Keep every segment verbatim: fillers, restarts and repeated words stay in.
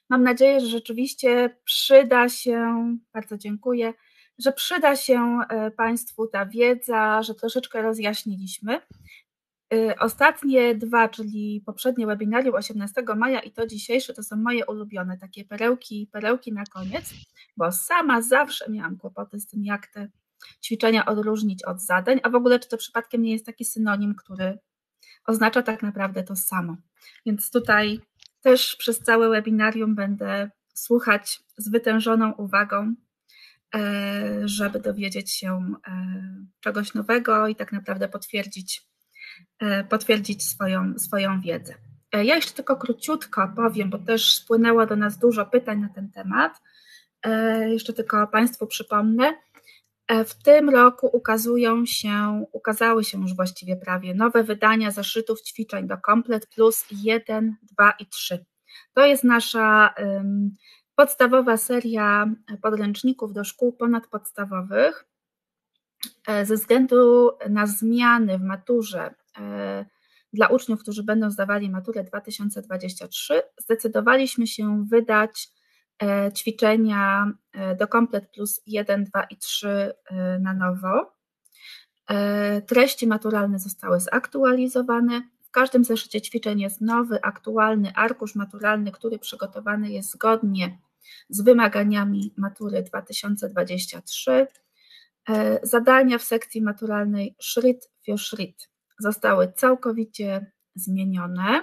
Mam nadzieję, że rzeczywiście przyda się, bardzo dziękuję, że przyda się Państwu ta wiedza, że troszeczkę rozjaśniliśmy. Ostatnie dwa, czyli poprzednie webinarium osiemnastego maja i to dzisiejsze, to są moje ulubione, takie perełki, perełki na koniec, bo sama zawsze miałam kłopoty z tym, jak te ćwiczenia odróżnić od zadań, a w ogóle czy to przypadkiem nie jest taki synonim, który oznacza tak naprawdę to samo. Więc tutaj też przez całe webinarium będę słuchać z wytężoną uwagą, żeby dowiedzieć się czegoś nowego i tak naprawdę potwierdzić, potwierdzić swoją, swoją wiedzę. Ja jeszcze tylko króciutko powiem, bo też spłynęło do nas dużo pytań na ten temat. Jeszcze tylko Państwu przypomnę. W tym roku ukazują się, ukazały się już właściwie prawie nowe wydania zeszytów ćwiczeń do Komplet Plus jeden, dwa i trzy. To jest nasza um, podstawowa seria podręczników do szkół ponadpodstawowych. Ze względu na zmiany w maturze dla uczniów, którzy będą zdawali maturę dwa tysiące dwudziesty trzeci, zdecydowaliśmy się wydać ćwiczenia do Komplet Plus jeden, dwa i trzy na nowo. Treści maturalne zostały zaktualizowane. W każdym zeszycie ćwiczeń jest nowy, aktualny arkusz maturalny, który przygotowany jest zgodnie z wymaganiami matury dwa tysiące dwudziesty trzeci. Zadania w sekcji maturalnej Schritt für Schritt zostały całkowicie zmienione.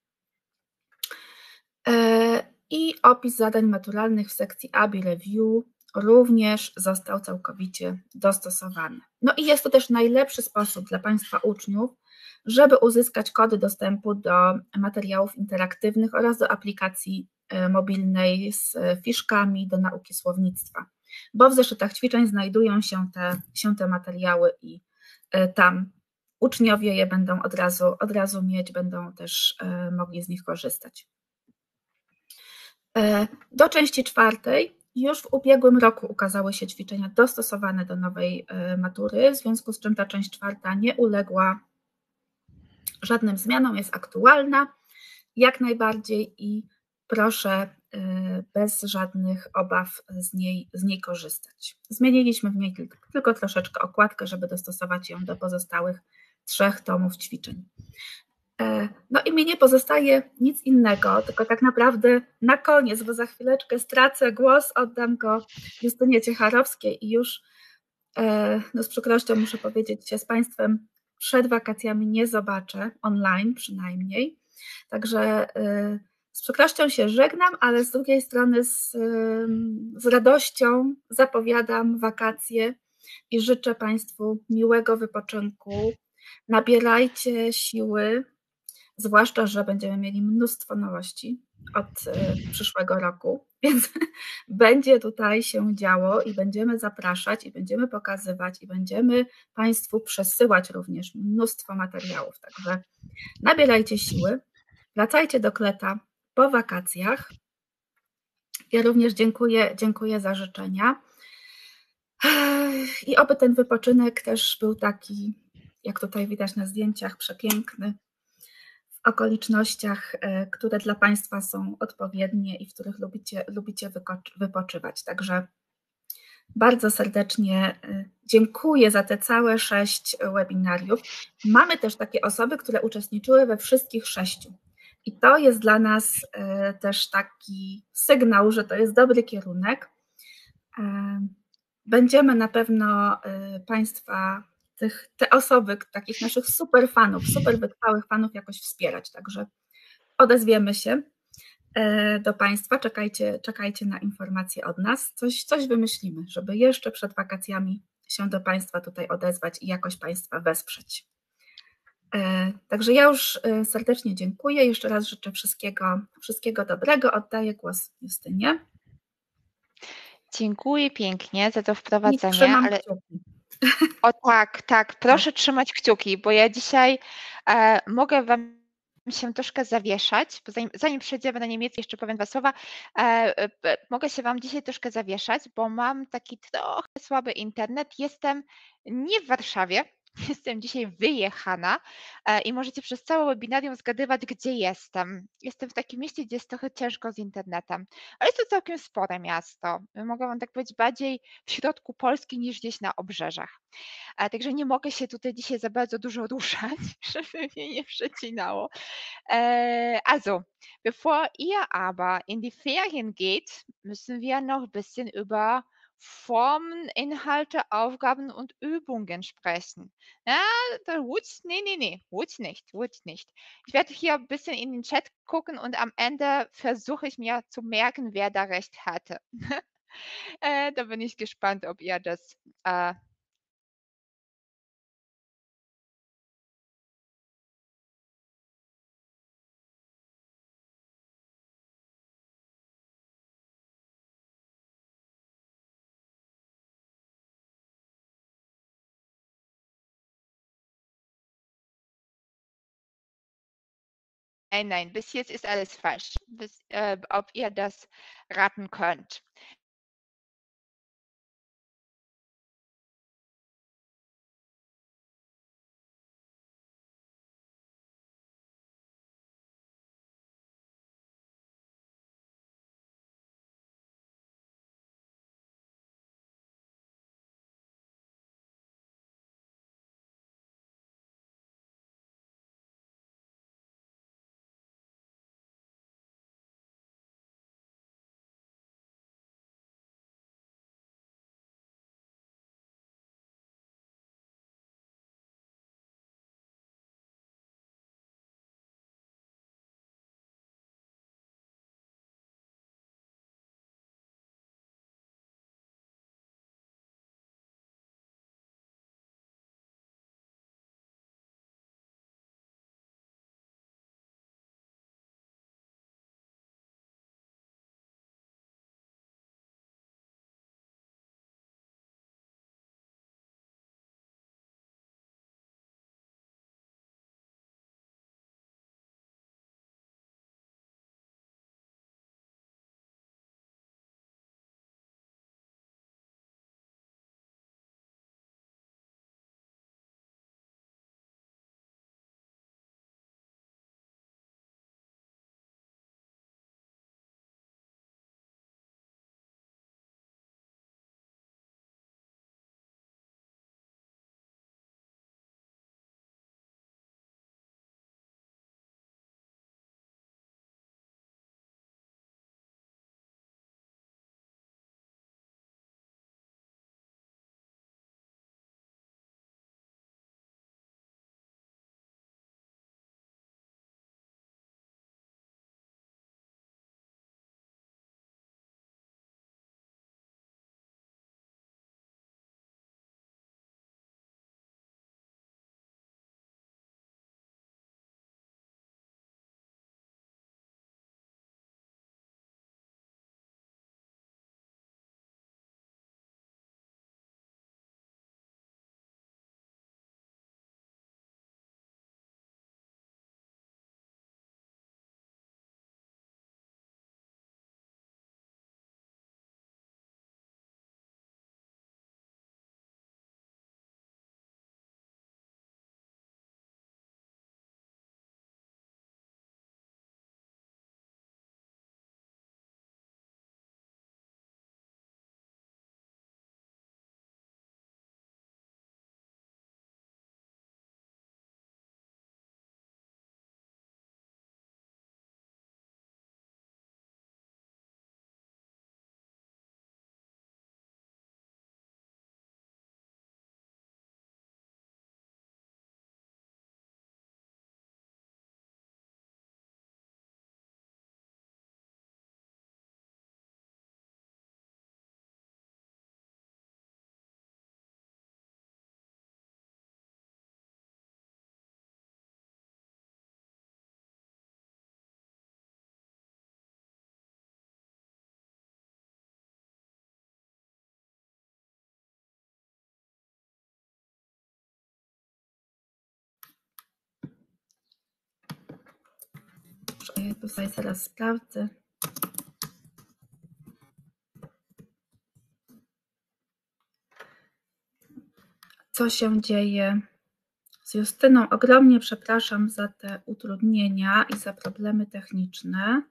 I opis zadań maturalnych w sekcji A B I Review również został całkowicie dostosowany. No i jest to też najlepszy sposób dla Państwa uczniów, żeby uzyskać kody dostępu do materiałów interaktywnych oraz do aplikacji mobilnej z fiszkami do nauki słownictwa, bo w zeszytach ćwiczeń znajdują się te, się te materiały i tam uczniowie je będą od razu, od razu mieć, będą też mogli z nich korzystać. Do części czwartej już w ubiegłym roku ukazały się ćwiczenia dostosowane do nowej matury, w związku z czym ta część czwarta nie uległa żadnym zmianom, jest aktualna jak najbardziej i proszę bez żadnych obaw z niej, z niej korzystać. Zmieniliśmy w niej tylko, tylko troszeczkę okładkę, żeby dostosować ją do pozostałych trzech tomów ćwiczeń. No i mi nie pozostaje nic innego, tylko tak naprawdę na koniec, bo za chwileczkę stracę głos, oddam go Justynie Ciecharowskiej i już no z przykrością muszę powiedzieć, się z Państwem przed wakacjami nie zobaczę, online przynajmniej, także z przykrością się żegnam, ale z drugiej strony z, z radością zapowiadam wakacje i życzę Państwu miłego wypoczynku, nabierajcie siły, zwłaszcza, że będziemy mieli mnóstwo nowości od przyszłego roku, więc będzie tutaj się działo i będziemy zapraszać i będziemy pokazywać i będziemy Państwu przesyłać również mnóstwo materiałów, także nabierajcie siły, wracajcie do kleta po wakacjach. Ja również dziękuję, dziękuję za życzenia i oby ten wypoczynek też był taki, jak tutaj widać na zdjęciach, przepiękny, w okolicznościach, które dla Państwa są odpowiednie i w których lubicie, lubicie wypoczywać. Także bardzo serdecznie dziękuję za te całe sześć webinariów. Mamy też takie osoby, które uczestniczyły we wszystkich sześciu. I to jest dla nas też taki sygnał, że to jest dobry kierunek. Będziemy na pewno Państwa, tych, te osoby, takich naszych super fanów, super wytrwałych fanów jakoś wspierać. Także odezwiemy się do Państwa, czekajcie, czekajcie na informacje od nas. Coś, coś wymyślimy, żeby jeszcze przed wakacjami się do Państwa tutaj odezwać i jakoś Państwa wesprzeć. Także ja już serdecznie dziękuję. Jeszcze raz życzę wszystkiego, wszystkiego dobrego. Oddaję głos Justynie. Dziękuję pięknie za to wprowadzenie. I trzymam ale... kciuki. O tak, tak, proszę trzymać kciuki, bo ja dzisiaj e, mogę Wam się troszkę zawieszać, bo zanim, zanim przejdziemy na niemiecki, jeszcze powiem dwa słowa, e, e, mogę się Wam dzisiaj troszkę zawieszać, bo mam taki trochę słaby internet, jestem nie w Warszawie, Jestem dzisiaj wyjechana i możecie przez całe webinarium zgadywać, gdzie jestem. Jestem w takim mieście, gdzie jest trochę ciężko z internetem, ale jest to całkiem spore miasto. Mogę wam tak powiedzieć, bardziej w środku Polski niż gdzieś na obrzeżach. Także nie mogę się tutaj dzisiaj za bardzo dużo ruszać, żeby mnie nie przecinało. Also, bevor ihr aber in die Ferien geht, müssen wir noch ein bisschen über Formen, Inhalte, Aufgaben und Übungen sprechen. Ja, da Wutz, nee, nee, nee, Wutz nicht, Wutz nicht. Ich werde hier ein bisschen in den Chat gucken und am Ende versuche ich mir zu merken, wer da recht hatte. äh, da bin ich gespannt, ob ihr das äh, Nein, nein, bis jetzt ist alles falsch. Bis, äh, ob ihr das raten könnt. Ja tutaj zaraz sprawdzę. Co się dzieje z Justyną ogromnie przepraszam za te utrudnienia i za problemy techniczne.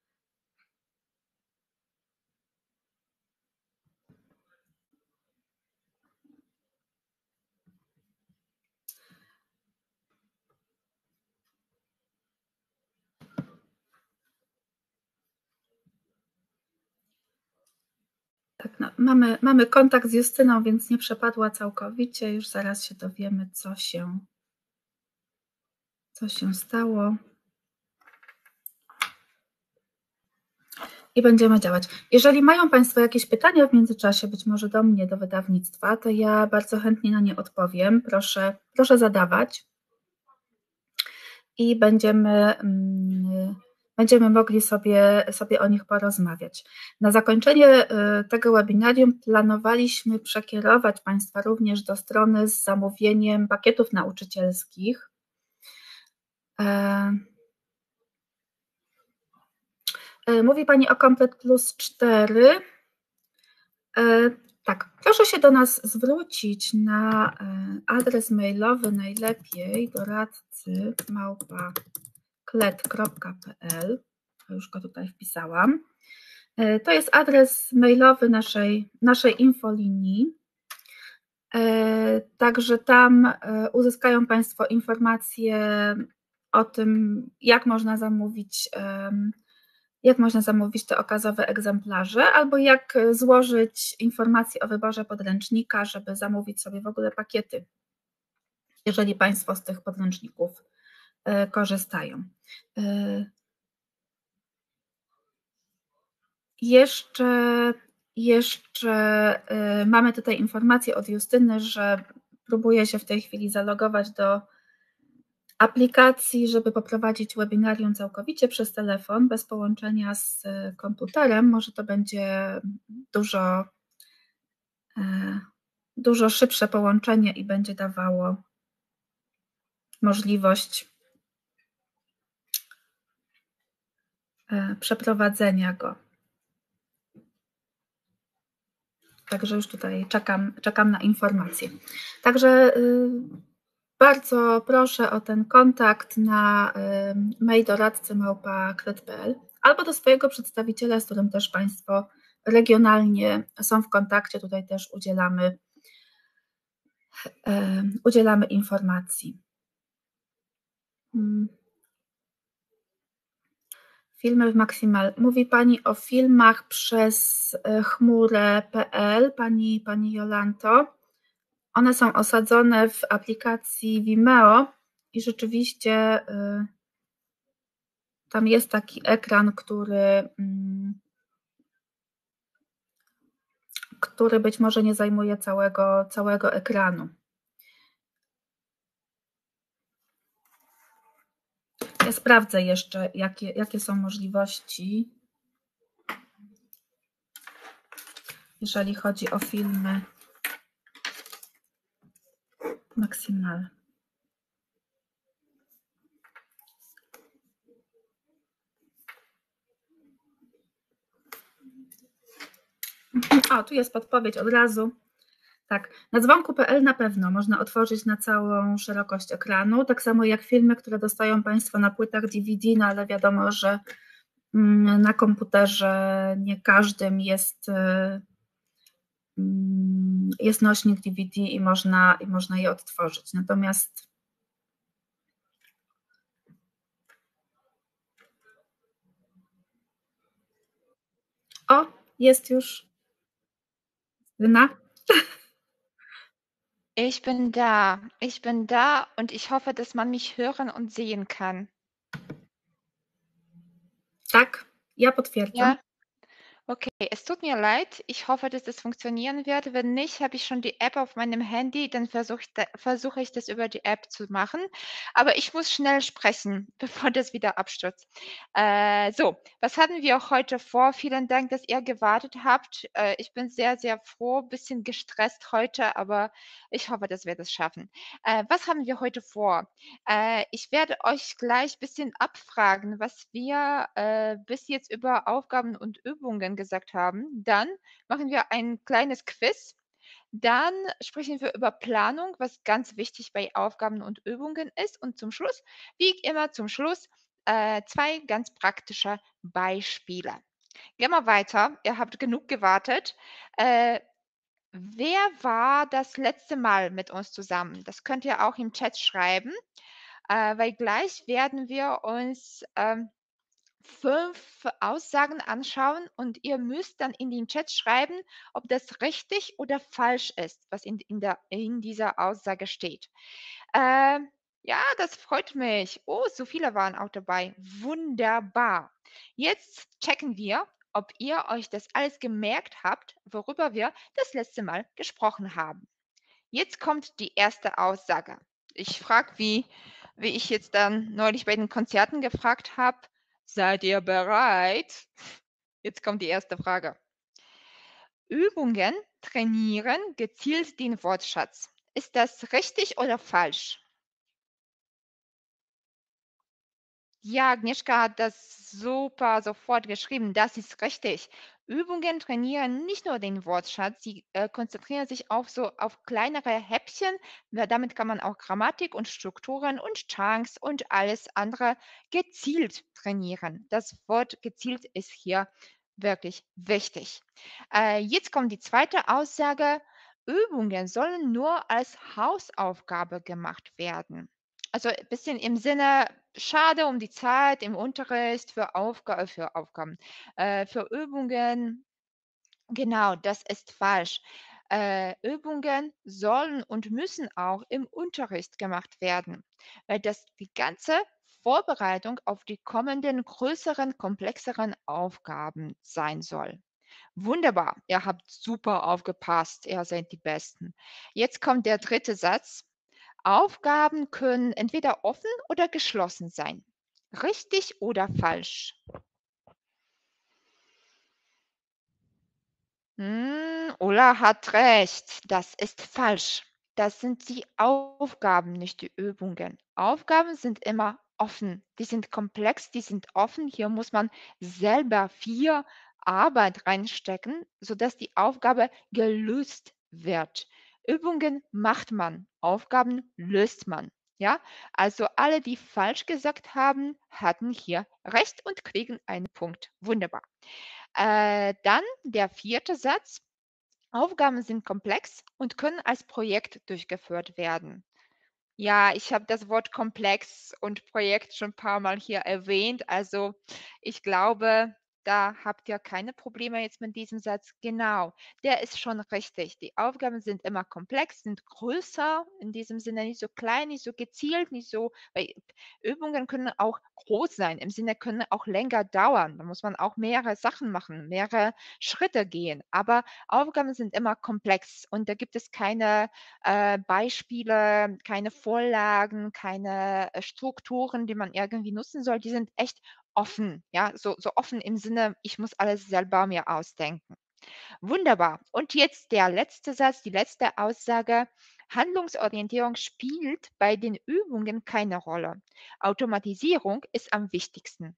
Tak, no, mamy, mamy kontakt z Justyną, więc nie przepadła całkowicie. Już zaraz się dowiemy, co się, co się stało. I będziemy działać. Jeżeli mają Państwo jakieś pytania w międzyczasie, być może do mnie, do wydawnictwa, to ja bardzo chętnie na nie odpowiem. Proszę, proszę zadawać. I będziemy, będziemy mogli sobie, sobie o nich porozmawiać. Na zakończenie tego webinarium planowaliśmy przekierować Państwa również do strony z zamówieniem pakietów nauczycielskich. Mówi Pani o Komplet Plus cztery. Tak, proszę się do nas zwrócić na adres mailowy najlepiej doradcy małpa klet kropka pe el. Już go tutaj wpisałam. To jest adres mailowy naszej, naszej infolinii. Także tam uzyskają Państwo informacje o tym, jak można zamówić jak można zamówić te okazowe egzemplarze, albo jak złożyć informacje o wyborze podręcznika, żeby zamówić sobie w ogóle pakiety, jeżeli Państwo z tych podręczników korzystają. Jeszcze, jeszcze mamy tutaj informację od Justyny, że próbuje się w tej chwili zalogować do aplikacji, żeby poprowadzić webinarium całkowicie przez telefon, bez połączenia z komputerem. Może to będzie dużo, dużo szybsze połączenie i będzie dawało możliwość przeprowadzenia go. Także już tutaj czekam, czekam na informacje. Także bardzo proszę o ten kontakt na mail doradcy małpa kret kropka pe el albo do swojego przedstawiciela, z którym też Państwo regionalnie są w kontakcie. Tutaj też udzielamy, udzielamy informacji. Filmy w Maximal. Mówi Pani o filmach przez chmurę kropka pe el, Pani, Pani Jolanto. One są osadzone w aplikacji Vimeo i rzeczywiście tam jest taki ekran, który, który być może nie zajmuje całego, całego ekranu. Ja sprawdzę jeszcze, jakie, jakie są możliwości, jeżeli chodzi o filmy Maximal. O, tu jest podpowiedź od razu. Tak, na dzwonku kropka pe el na pewno można otworzyć na całą szerokość ekranu, tak samo jak filmy, które dostają Państwo na płytach D V D, no ale wiadomo, że na komputerze nie każdym jest, jest nośnik D V D i można, i można je odtworzyć. Natomiast o, jest już Lena. Ich bin da, ich bin da und ich hoffe, dass man mich hören und sehen kann. Tak, ja potwierdzam. Ja? Okay, es tut mir leid. Ich hoffe, dass das funktionieren wird. Wenn nicht, habe ich schon die App auf meinem Handy, dann versuche ich, da, versuche ich das über die App zu machen. Aber ich muss schnell sprechen, bevor das wieder abstürzt. Äh, so, was hatten wir heute vor? Vielen Dank, dass ihr gewartet habt. Äh, ich bin sehr, sehr froh, bisschen gestresst heute, aber ich hoffe, dass wir das schaffen. Äh, was haben wir heute vor? Äh, ich werde euch gleich ein bisschen abfragen, was wir äh, bis jetzt über Aufgaben und Übungen gesagt haben. Dann machen wir ein kleines Quiz. Dann sprechen wir über Planung, was ganz wichtig bei Aufgaben und Übungen ist. Und zum Schluss, wie immer zum Schluss, äh, zwei ganz praktische Beispiele. Gehen wir weiter. Ihr habt genug gewartet. Äh, wer war das letzte Mal mit uns zusammen? Das könnt ihr auch im Chat schreiben, äh, weil gleich werden wir uns ähm, fünf Aussagen anschauen und ihr müsst dann in den Chat schreiben, ob das richtig oder falsch ist, was in, in, der, in dieser Aussage steht. Ähm, ja, das freut mich. Oh, so viele waren auch dabei. Wunderbar. Jetzt checken wir, ob ihr euch das alles gemerkt habt, worüber wir das letzte Mal gesprochen haben. Jetzt kommt die erste Aussage. Ich frage, wie, wie ich jetzt dann neulich bei den Konzerten gefragt habe, seid ihr bereit? Jetzt kommt die erste Frage. Übungen trainieren gezielt den Wortschatz. Ist das richtig oder falsch? Ja, Agnieszka hat das super sofort geschrieben. Das ist richtig. Übungen trainieren nicht nur den Wortschatz, sie äh, konzentrieren sich auch so auf kleinere Häppchen. Ja, damit kann man auch Grammatik und Strukturen und Chunks und alles andere gezielt trainieren. Das Wort gezielt ist hier wirklich wichtig. Äh, jetzt kommt die zweite Aussage. Übungen sollen nur als Hausaufgabe gemacht werden. Also ein bisschen im Sinne, schade um die Zeit im Unterricht für Aufga für Aufgaben, äh, für Übungen. Genau, das ist falsch. Äh, Übungen sollen und müssen auch im Unterricht gemacht werden, weil das die ganze Vorbereitung auf die kommenden größeren, komplexeren Aufgaben sein soll. Wunderbar, ihr habt super aufgepasst, ihr seid die Besten. Jetzt kommt der dritte Satz. Aufgaben können entweder offen oder geschlossen sein. Richtig oder falsch? Hm, Ulla hat recht. Das ist falsch. Das sind die Aufgaben, nicht die Übungen. Aufgaben sind immer offen. Die sind komplex, die sind offen. Hier muss man selber viel Arbeit reinstecken, sodass die Aufgabe gelöst wird. Übungen macht man, Aufgaben löst man. Ja, also alle, die falsch gesagt haben, hatten hier recht und kriegen einen Punkt. Wunderbar. Äh, dann der vierte Satz. Aufgaben sind komplex und können als Projekt durchgeführt werden. Ja, ich habe das Wort komplex und Projekt schon ein paar Mal hier erwähnt. Also ich glaube, da habt ihr keine Probleme jetzt mit diesem Satz. Genau, der ist schon richtig. Die Aufgaben sind immer komplex, sind größer, in diesem Sinne nicht so klein, nicht so gezielt, nicht so, weil Übungen können auch groß sein, im Sinne können auch länger dauern. Da muss man auch mehrere Sachen machen, mehrere Schritte gehen. Aber Aufgaben sind immer komplex und da gibt es keine äh, Beispiele, keine Vorlagen, keine äh, Strukturen, die man irgendwie nutzen soll. Die sind echt offen, ja, so, so offen im Sinne, ich muss alles selber mir ausdenken. Wunderbar. Und jetzt der letzte Satz, die letzte Aussage. Handlungsorientierung spielt bei den Übungen keine Rolle. Automatisierung ist am wichtigsten.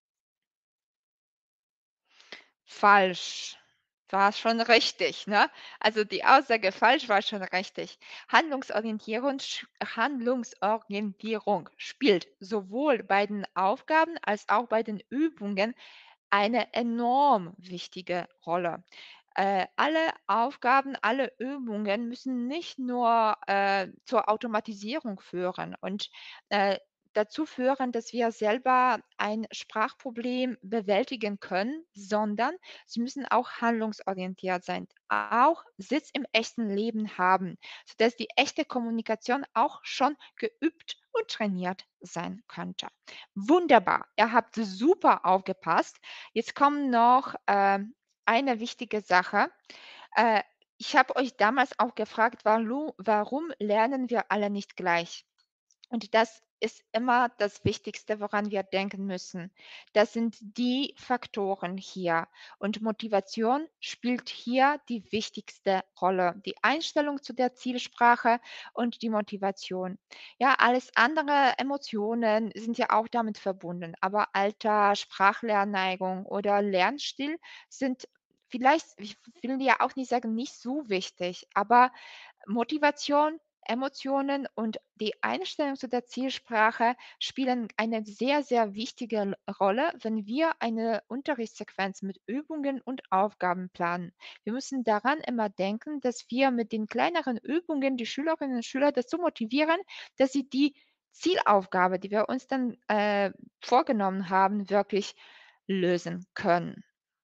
Falsch. War schon richtig, ne? Also die Aussage falsch war schon richtig. Handlungsorientierung, sch- Handlungsorientierung spielt sowohl bei den Aufgaben als auch bei den Übungen eine enorm wichtige Rolle. Äh, alle Aufgaben, alle Übungen müssen nicht nur äh, zur Automatisierung führen und äh, dazu führen, dass wir selber ein Sprachproblem bewältigen können, sondern sie müssen auch handlungsorientiert sein, auch Sitz im echten Leben haben, sodass die echte Kommunikation auch schon geübt und trainiert sein könnte. Wunderbar, ihr habt super aufgepasst. Jetzt kommt noch ähm, eine wichtige Sache. Äh, ich habe euch damals auch gefragt, warum, warum lernen wir alle nicht gleich? Und das ist immer das Wichtigste, woran wir denken müssen. Das sind die Faktoren hier. Und Motivation spielt hier die wichtigste Rolle. Die Einstellung zu der Zielsprache und die Motivation. Ja, alles andere, Emotionen sind ja auch damit verbunden. Aber Alter, Sprachlernneigung oder Lernstil sind vielleicht, ich will ja auch nicht sagen, nicht so wichtig, aber Motivation, Emotionen und die Einstellung zu der Zielsprache spielen eine sehr, sehr wichtige L Rolle, wenn wir eine Unterrichtssequenz mit Übungen und Aufgaben planen. Wir müssen daran immer denken, dass wir mit den kleineren Übungen die Schülerinnen und Schüler dazu motivieren, dass sie die Zielaufgabe, die wir uns dann, äh, vorgenommen haben, wirklich lösen können.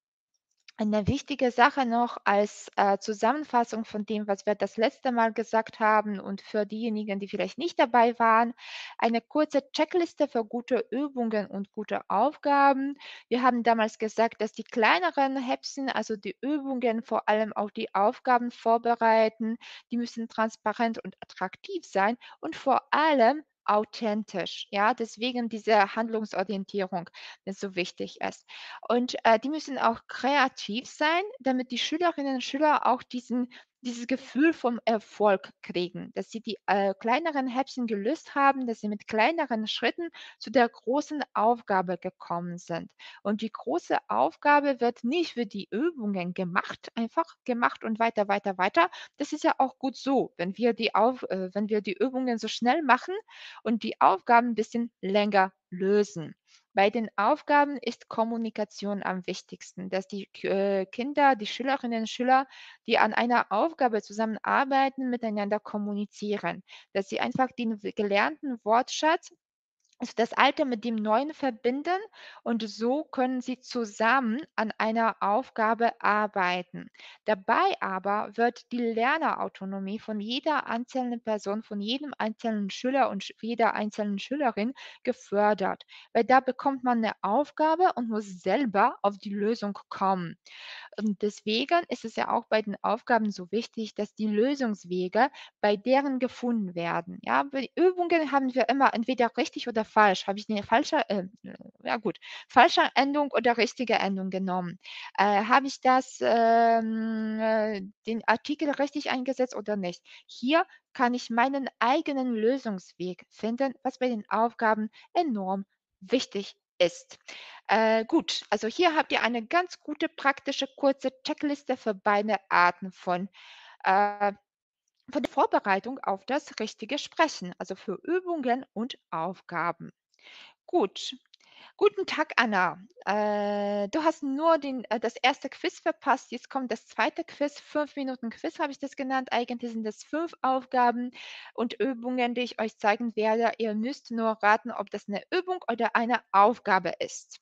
Eine wichtige Sache noch als, äh, Zusammenfassung von dem, was wir das letzte Mal gesagt haben und für diejenigen, die vielleicht nicht dabei waren, eine kurze Checkliste für gute Übungen und gute Aufgaben. Wir haben damals gesagt, dass die kleineren Häppchen, also die Übungen, vor allem auch die Aufgaben vorbereiten, die müssen transparent und attraktiv sein und vor allem authentisch. Ja, deswegen diese Handlungsorientierung, die so wichtig ist. Und, äh, die müssen auch kreativ sein, damit die Schülerinnen und Schüler auch diesen dieses Gefühl vom Erfolg kriegen, dass sie die, äh, kleineren Häppchen gelöst haben, dass sie mit kleineren Schritten zu der großen Aufgabe gekommen sind. Und die große Aufgabe wird nicht für die Übungen gemacht, einfach gemacht und weiter, weiter, weiter. Das ist ja auch gut so, wenn wir die auf äh, wenn wir die Übungen so schnell machen und die Aufgaben 'n bisschen länger lösen. Bei den Aufgaben ist Kommunikation am wichtigsten, dass die K äh, Kinder, die Schülerinnen und Schüler, die an einer Aufgabe zusammenarbeiten, miteinander kommunizieren, dass sie einfach den w gelernten Wortschatz, also das Alte mit dem Neuen verbinden und so können sie zusammen an einer Aufgabe arbeiten. Dabei aber wird die Lernerautonomie von jeder einzelnen Person, von jedem einzelnen Schüler und sch jeder einzelnen Schülerin gefördert, weil da bekommt man eine Aufgabe und muss selber auf die Lösung kommen. Und deswegen ist es ja auch bei den Aufgaben so wichtig, dass die Lösungswege bei deren gefunden werden. Ja, bei Übungen haben wir immer entweder richtig oder falsch. Habe ich eine falsche, äh, äh, ja gut, falsche Endung oder richtige Endung genommen? Äh, habe ich das, ähm, äh, den Artikel richtig eingesetzt oder nicht? Hier kann ich meinen eigenen Lösungsweg finden, was bei den Aufgaben enorm wichtig ist. Äh, gut, also hier habt ihr eine ganz gute, praktische, kurze Checkliste für beide Arten von, äh, von der Vorbereitung auf das richtige Sprechen, also für Übungen und Aufgaben. Gut. Guten Tag, Anna. Äh, du hast nur den, äh, das erste Quiz verpasst. Jetzt kommt das zweite Quiz. Fünf Minuten Quiz habe ich das genannt. Eigentlich sind das fünf Aufgaben und Übungen, die ich euch zeigen werde. Ihr müsst nur raten, ob das eine Übung oder eine Aufgabe ist.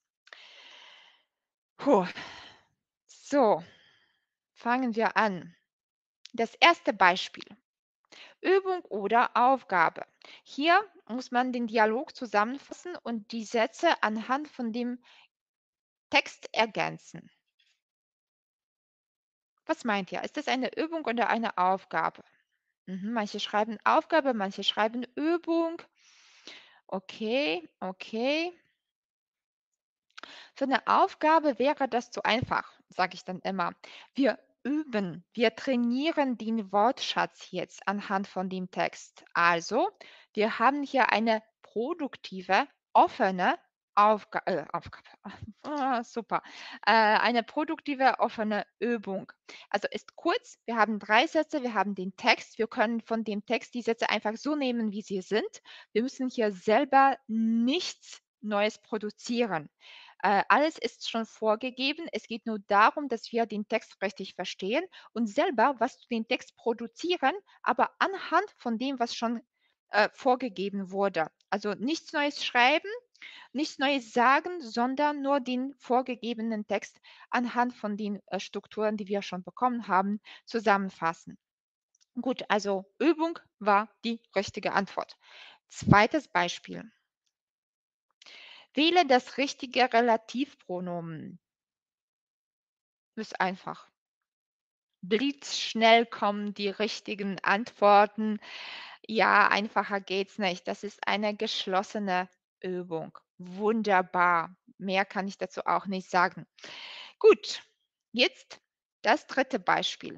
Puh. So, fangen wir an. Das erste Beispiel. Übung oder Aufgabe. Hier muss man den Dialog zusammenfassen und die Sätze anhand von dem Text ergänzen. Was meint ihr? Ist das eine Übung oder eine Aufgabe? Mhm, manche schreiben Aufgabe, manche schreiben Übung. Okay, okay. Für eine Aufgabe wäre das zu einfach, sage ich dann immer. Wir üben, wir trainieren den Wortschatz jetzt anhand von dem Text. Also, wir haben hier eine produktive, offene Aufga äh, Aufgabe. Ah, super. Äh, eine produktive, offene Übung. Also ist kurz, wir haben drei Sätze, wir haben den Text, wir können von dem Text die Sätze einfach so nehmen, wie sie sind. Wir müssen hier selber nichts Neues produzieren. Äh, alles ist schon vorgegeben. Es geht nur darum, dass wir den Text richtig verstehen und selber was zu den Text produzieren, aber anhand von dem, was schon äh, vorgegeben wurde. Also nichts Neues schreiben, nichts Neues sagen, sondern nur den vorgegebenen Text anhand von den äh, Strukturen, die wir schon bekommen haben, zusammenfassen. Gut, also Übung war die richtige Antwort. Zweites Beispiel. Wähle das richtige Relativpronomen. Ist einfach. Blitzschnell kommen die richtigen Antworten. Ja, einfacher geht's nicht. Das ist eine geschlossene Übung. Wunderbar. Mehr kann ich dazu auch nicht sagen. Gut, jetzt das dritte Beispiel.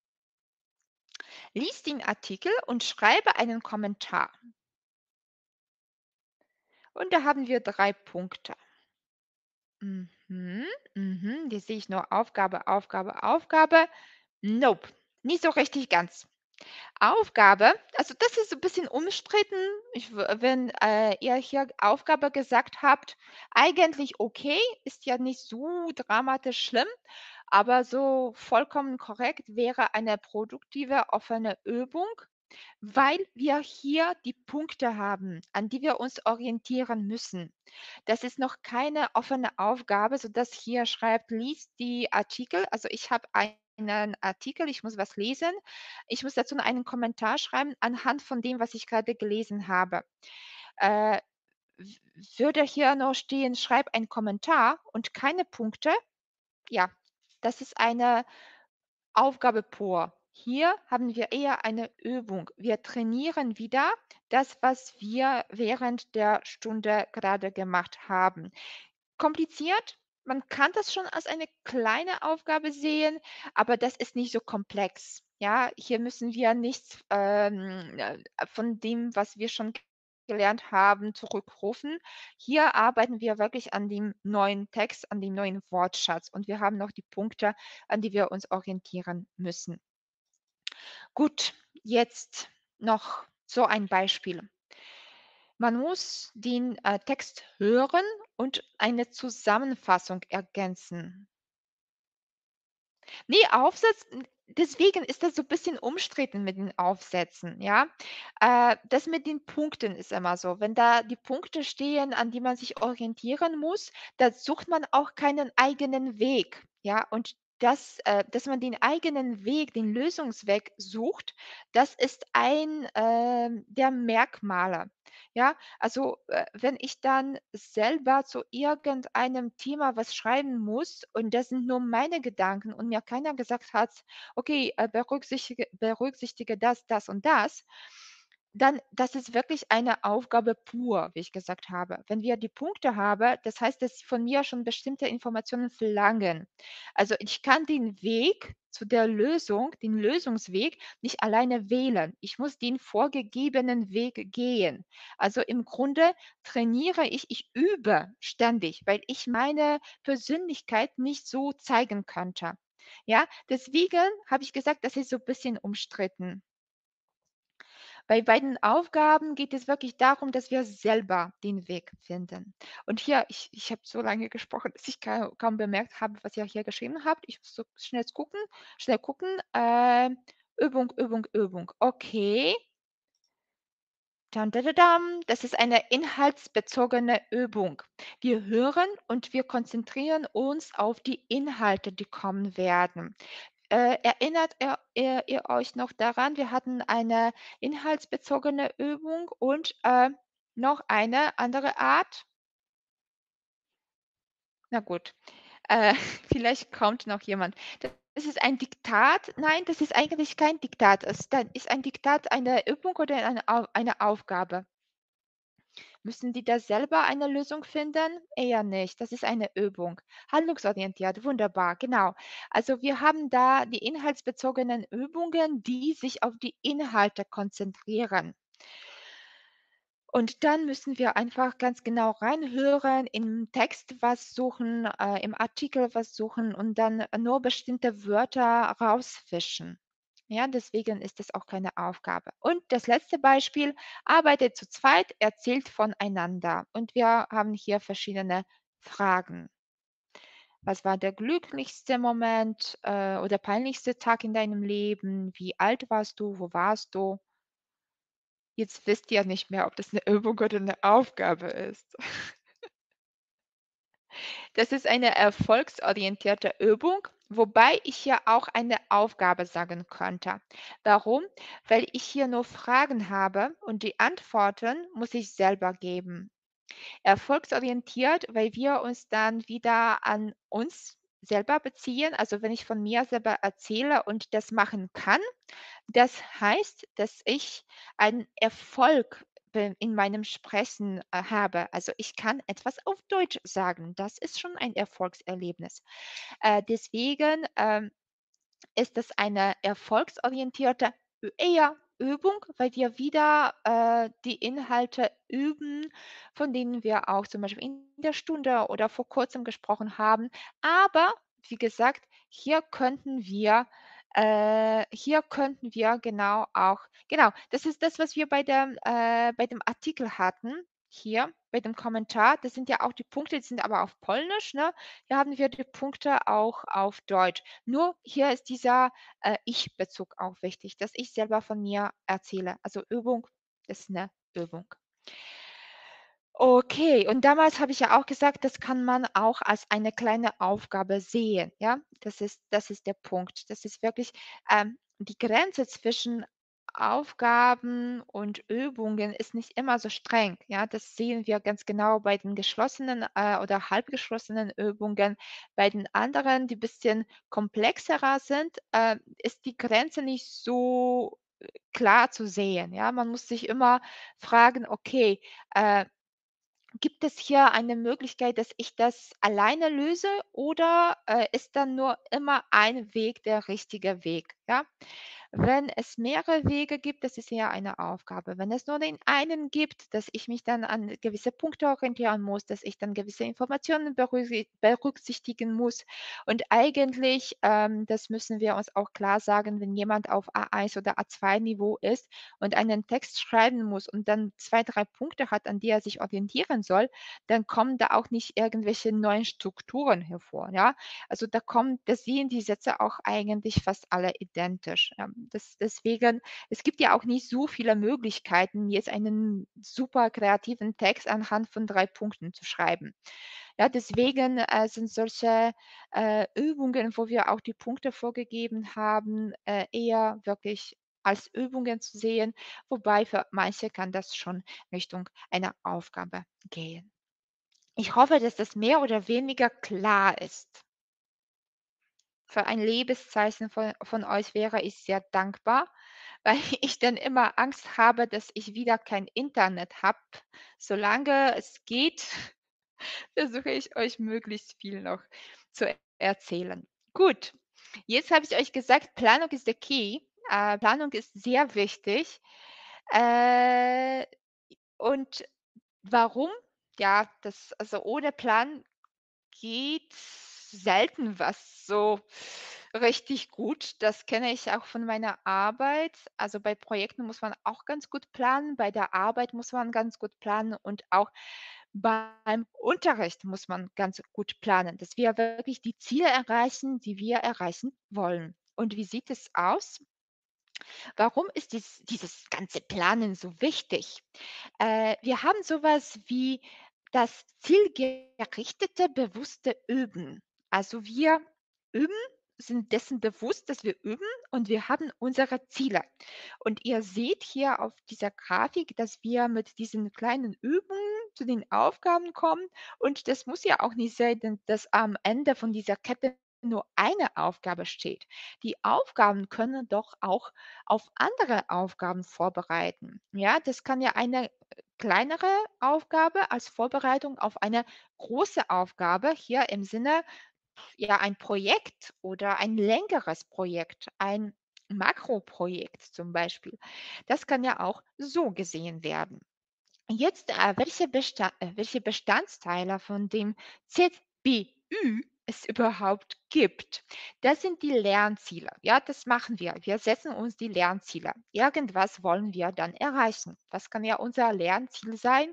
Lies den Artikel und schreibe einen Kommentar. Und da haben wir drei Punkte. Mhm. Mhm, mhm. Hier sehe ich nur Aufgabe, Aufgabe, Aufgabe. Nope, nicht so richtig ganz. Aufgabe, also das ist so 'n bisschen umstritten. Ich w wenn, äh, ihr hier Aufgabe gesagt habt, eigentlich okay, ist ja nicht so dramatisch schlimm, aber so vollkommen korrekt wäre eine produktive offene Übung, weil wir hier die Punkte haben, an die wir uns orientieren müssen. Das ist noch keine offene Aufgabe, sodass hier schreibt: „Lies die Artikel." Also, ich habe einen Artikel, ich muss was lesen. Ich muss dazu noch einen Kommentar schreiben anhand von dem, was ich gerade gelesen habe. Äh, w würde hier noch stehen: „Schreib einen Kommentar" und keine Punkte, ja, das ist eine Aufgabe pur. Hier haben wir eher eine Übung. Wir trainieren wieder das, was wir während der Stunde gerade gemacht haben. Kompliziert, man kann das schon als eine kleine Aufgabe sehen, aber das ist nicht so komplex. Ja, hier müssen wir nichts, ähm, äh, von dem, was wir schon gelernt haben, zurückrufen. Hier arbeiten wir wirklich an dem neuen Text, an dem neuen Wortschatz und wir haben noch die Punkte, an die wir uns orientieren müssen. Gut, jetzt noch so ein Beispiel. Man muss den, äh, Text hören und eine Zusammenfassung ergänzen. Ne, Aufsatz n deswegen ist das so bisschen umstritten mit den Aufsätzen, ja? Äh, das mit den Punkten ist immer so. Wenn da die Punkte stehen, an die man sich orientieren muss, da sucht man auch keinen eigenen Weg, ja? Und das äh, dass man den eigenen Weg, den Lösungsweg sucht, das ist ein, ähm, der Merkmale, ja? Also, äh, wenn ich dann selber zu irgendeinem Thema was schreiben muss und das sind nur meine Gedanken und mir keiner gesagt hat: „Okay, äh, berücksichtige berücksichtige das, das und das", dann das ist wirklich eine Aufgabe pur, wie ich gesagt habe. Wenn wir die Punkte habe, das heißt, dass sie von mir schon bestimmte Informationen verlangen. Also, ich kann den Weg zu der Lösung, den Lösungsweg nicht alleine wählen. Ich muss den vorgegebenen Weg gehen. Also, im Grunde trainiere ich ich übe ständig, weil ich meine Persönlichkeit nicht so zeigen könnte. Ja, deswegen habe ich gesagt, das ist so bisschen umstritten. Bei beiden Aufgaben geht es wirklich darum, dass wir selber den Weg finden. Und hier, ich ich habe so lange gesprochen, dass ich kau kaum bemerkt habe, was ihr hier geschrieben habt. Ich muss so schnell gucken schnell gucken. Äh, Übung, Übung, Übung. Okay. Dann, da, da, dam. Das ist eine inhaltsbezogene Übung. Wir hören und wir konzentrieren uns auf die Inhalte, die kommen werden. Äh, erinnert ihr ihr ihr euch noch daran, wir hatten eine inhaltsbezogene Übung und, äh, noch eine andere Art? Na gut, äh, vielleicht kommt noch jemand. Das ist ein Diktat. Nein, das ist eigentlich kein Diktat. Es dann ist ein Diktat eine Übung oder eine Au eine Aufgabe? Müssen die da selber eine Lösung finden? Eher nicht. Das ist eine Übung. Handlungsorientiert, wunderbar, genau. Also, wir haben da die inhaltsbezogenen Übungen, die sich auf die Inhalte konzentrieren. Und dann müssen wir einfach ganz genau reinhören, im Text was suchen, äh, im Artikel was suchen und dann nur bestimmte Wörter rausfischen. Ja, deswegen ist es auch keine Aufgabe. Und das letzte Beispiel: Arbeitet zu zweit, erzählt voneinander. Und wir haben hier verschiedene Fragen. Was war der glücklichste Moment, äh, oder peinlichste Tag in deinem Leben? Wie alt warst du? Wo warst du? Jetzt wisst ihr nicht mehr, ob das 'ne Übung oder 'ne Aufgabe ist. Das ist eine erfolgsorientierte Übung, wobei ich hier auch eine Aufgabe sagen könnte. Warum? Weil ich hier nur Fragen habe und die Antworten muss ich selber geben. Erfolgsorientiert, weil wir uns dann wieder an uns selber beziehen. Also, wenn ich von mir selber erzähle und das machen kann, das heißt, dass ich einen Erfolg be in meinem Sprechen, äh, habe. Also, ich kann etwas auf Deutsch sagen. Das ist schon ein Erfolgserlebnis. Äh, deswegen, ähm, ist es eine erfolgsorientierte, eher Übung, weil wir wieder äh, die Inhalte üben, von denen wir auch zum Beispiel in der Stunde oder vor kurzem gesprochen haben. Aber wie gesagt, hier könnten wir äh, hier könnten wir genau auch genau, das ist das, was wir bei dem äh, bei dem Artikel hatten, hier bei dem Kommentar. Das sind ja auch die Punkte, die sind aber auf Polnisch, ne? Hier haben wir die Punkte auch auf Deutsch. Nur hier ist dieser äh, Ich-Bezug auch wichtig, dass ich selber von mir erzähle. Also Übung ist eine Übung. Okay, und damals habe ich ja auch gesagt, das kann man auch als eine kleine Aufgabe sehen, ja? Das ist das ist der Punkt. Das ist wirklich, ähm, die Grenze zwischen Aufgaben und Übungen ist nicht immer so streng, ja? Das sehen wir ganz genau bei den geschlossenen, äh, oder halbgeschlossenen Übungen. Bei den anderen, die bisschen komplexerer sind, äh, ist die Grenze nicht so klar zu sehen, ja? Man muss sich immer fragen: „Okay, äh, gibt es hier eine Möglichkeit, dass ich das alleine löse oder, äh, ist dann nur immer ein Weg der richtige Weg, ja? Wenn es mehrere Wege gibt, das ist ja eine Aufgabe. Wenn es nur den einen gibt, dass ich mich dann an gewisse Punkte orientieren muss, dass ich dann gewisse Informationen berücksi berücksichtigen muss. Und eigentlich, ähm, das müssen wir uns auch klar sagen, wenn jemand auf A eins oder A zwei Niveau ist und einen Text schreiben muss und dann zwei, drei Punkte hat, an die er sich orientieren soll, dann kommen da auch nicht irgendwelche neuen Strukturen hervor, ja? Also, da kommen da sehen die Sätze auch eigentlich fast alle identisch. Ähm, das deswegen es gibt ja auch nicht so viele Möglichkeiten, jetzt einen super kreativen Text anhand von drei Punkten zu schreiben. Ja, deswegen, äh, sind solche, äh, Übungen, wo wir auch die Punkte vorgegeben haben, äh, eher wirklich als Übungen zu sehen, wobei für manche kann das schon Richtung einer Aufgabe gehen. Ich hoffe, dass das mehr oder weniger klar ist. Für ein Liebeszeichen von von euch wäre ich sehr dankbar, weil ich dann immer Angst habe, dass ich wieder kein Internet habe. Solange es geht, versuche ich euch möglichst viel noch zu erzählen. Gut, jetzt habe ich euch gesagt, Planung ist der Key. Äh, Planung ist sehr wichtig. Äh, und warum? Ja, das also ohne Plan geht selten was so richtig gut. Das kenne ich auch von meiner Arbeit. Also, bei Projekten muss man auch ganz gut planen, bei der Arbeit muss man ganz gut planen und auch beim Unterricht muss man ganz gut planen, dass wir wirklich die Ziele erreichen, die wir erreichen wollen. Und wie sieht es aus? Warum ist dies dieses ganze Planen so wichtig? Äh, wir haben sowas wie das zielgerichtete, bewusste Üben. Also wir üben, sind dessen bewusst, dass wir üben und wir haben unsere Ziele. Und ihr seht hier auf dieser Grafik, dass wir mit diesen kleinen Übungen zu den Aufgaben kommen. Und das muss ja auch nicht sein, dass am Ende von dieser Kette nur eine Aufgabe steht. Die Aufgaben können doch auch auf andere Aufgaben vorbereiten. Ja, das kann ja eine kleinere Aufgabe als Vorbereitung auf eine große Aufgabe, hier im Sinne, ja, ein Projekt oder ein längeres Projekt, ein Makroprojekt zum Beispiel. Das kann ja auch so gesehen werden. Jetzt, äh, welche, Besta äh, welche Bestandteile von dem Z B Ü es überhaupt gibt. Das sind die Lernziele. Ja, das machen wir. Wir setzen uns die Lernziele. Irgendwas wollen wir dann erreichen. Was kann ja unser Lernziel sein?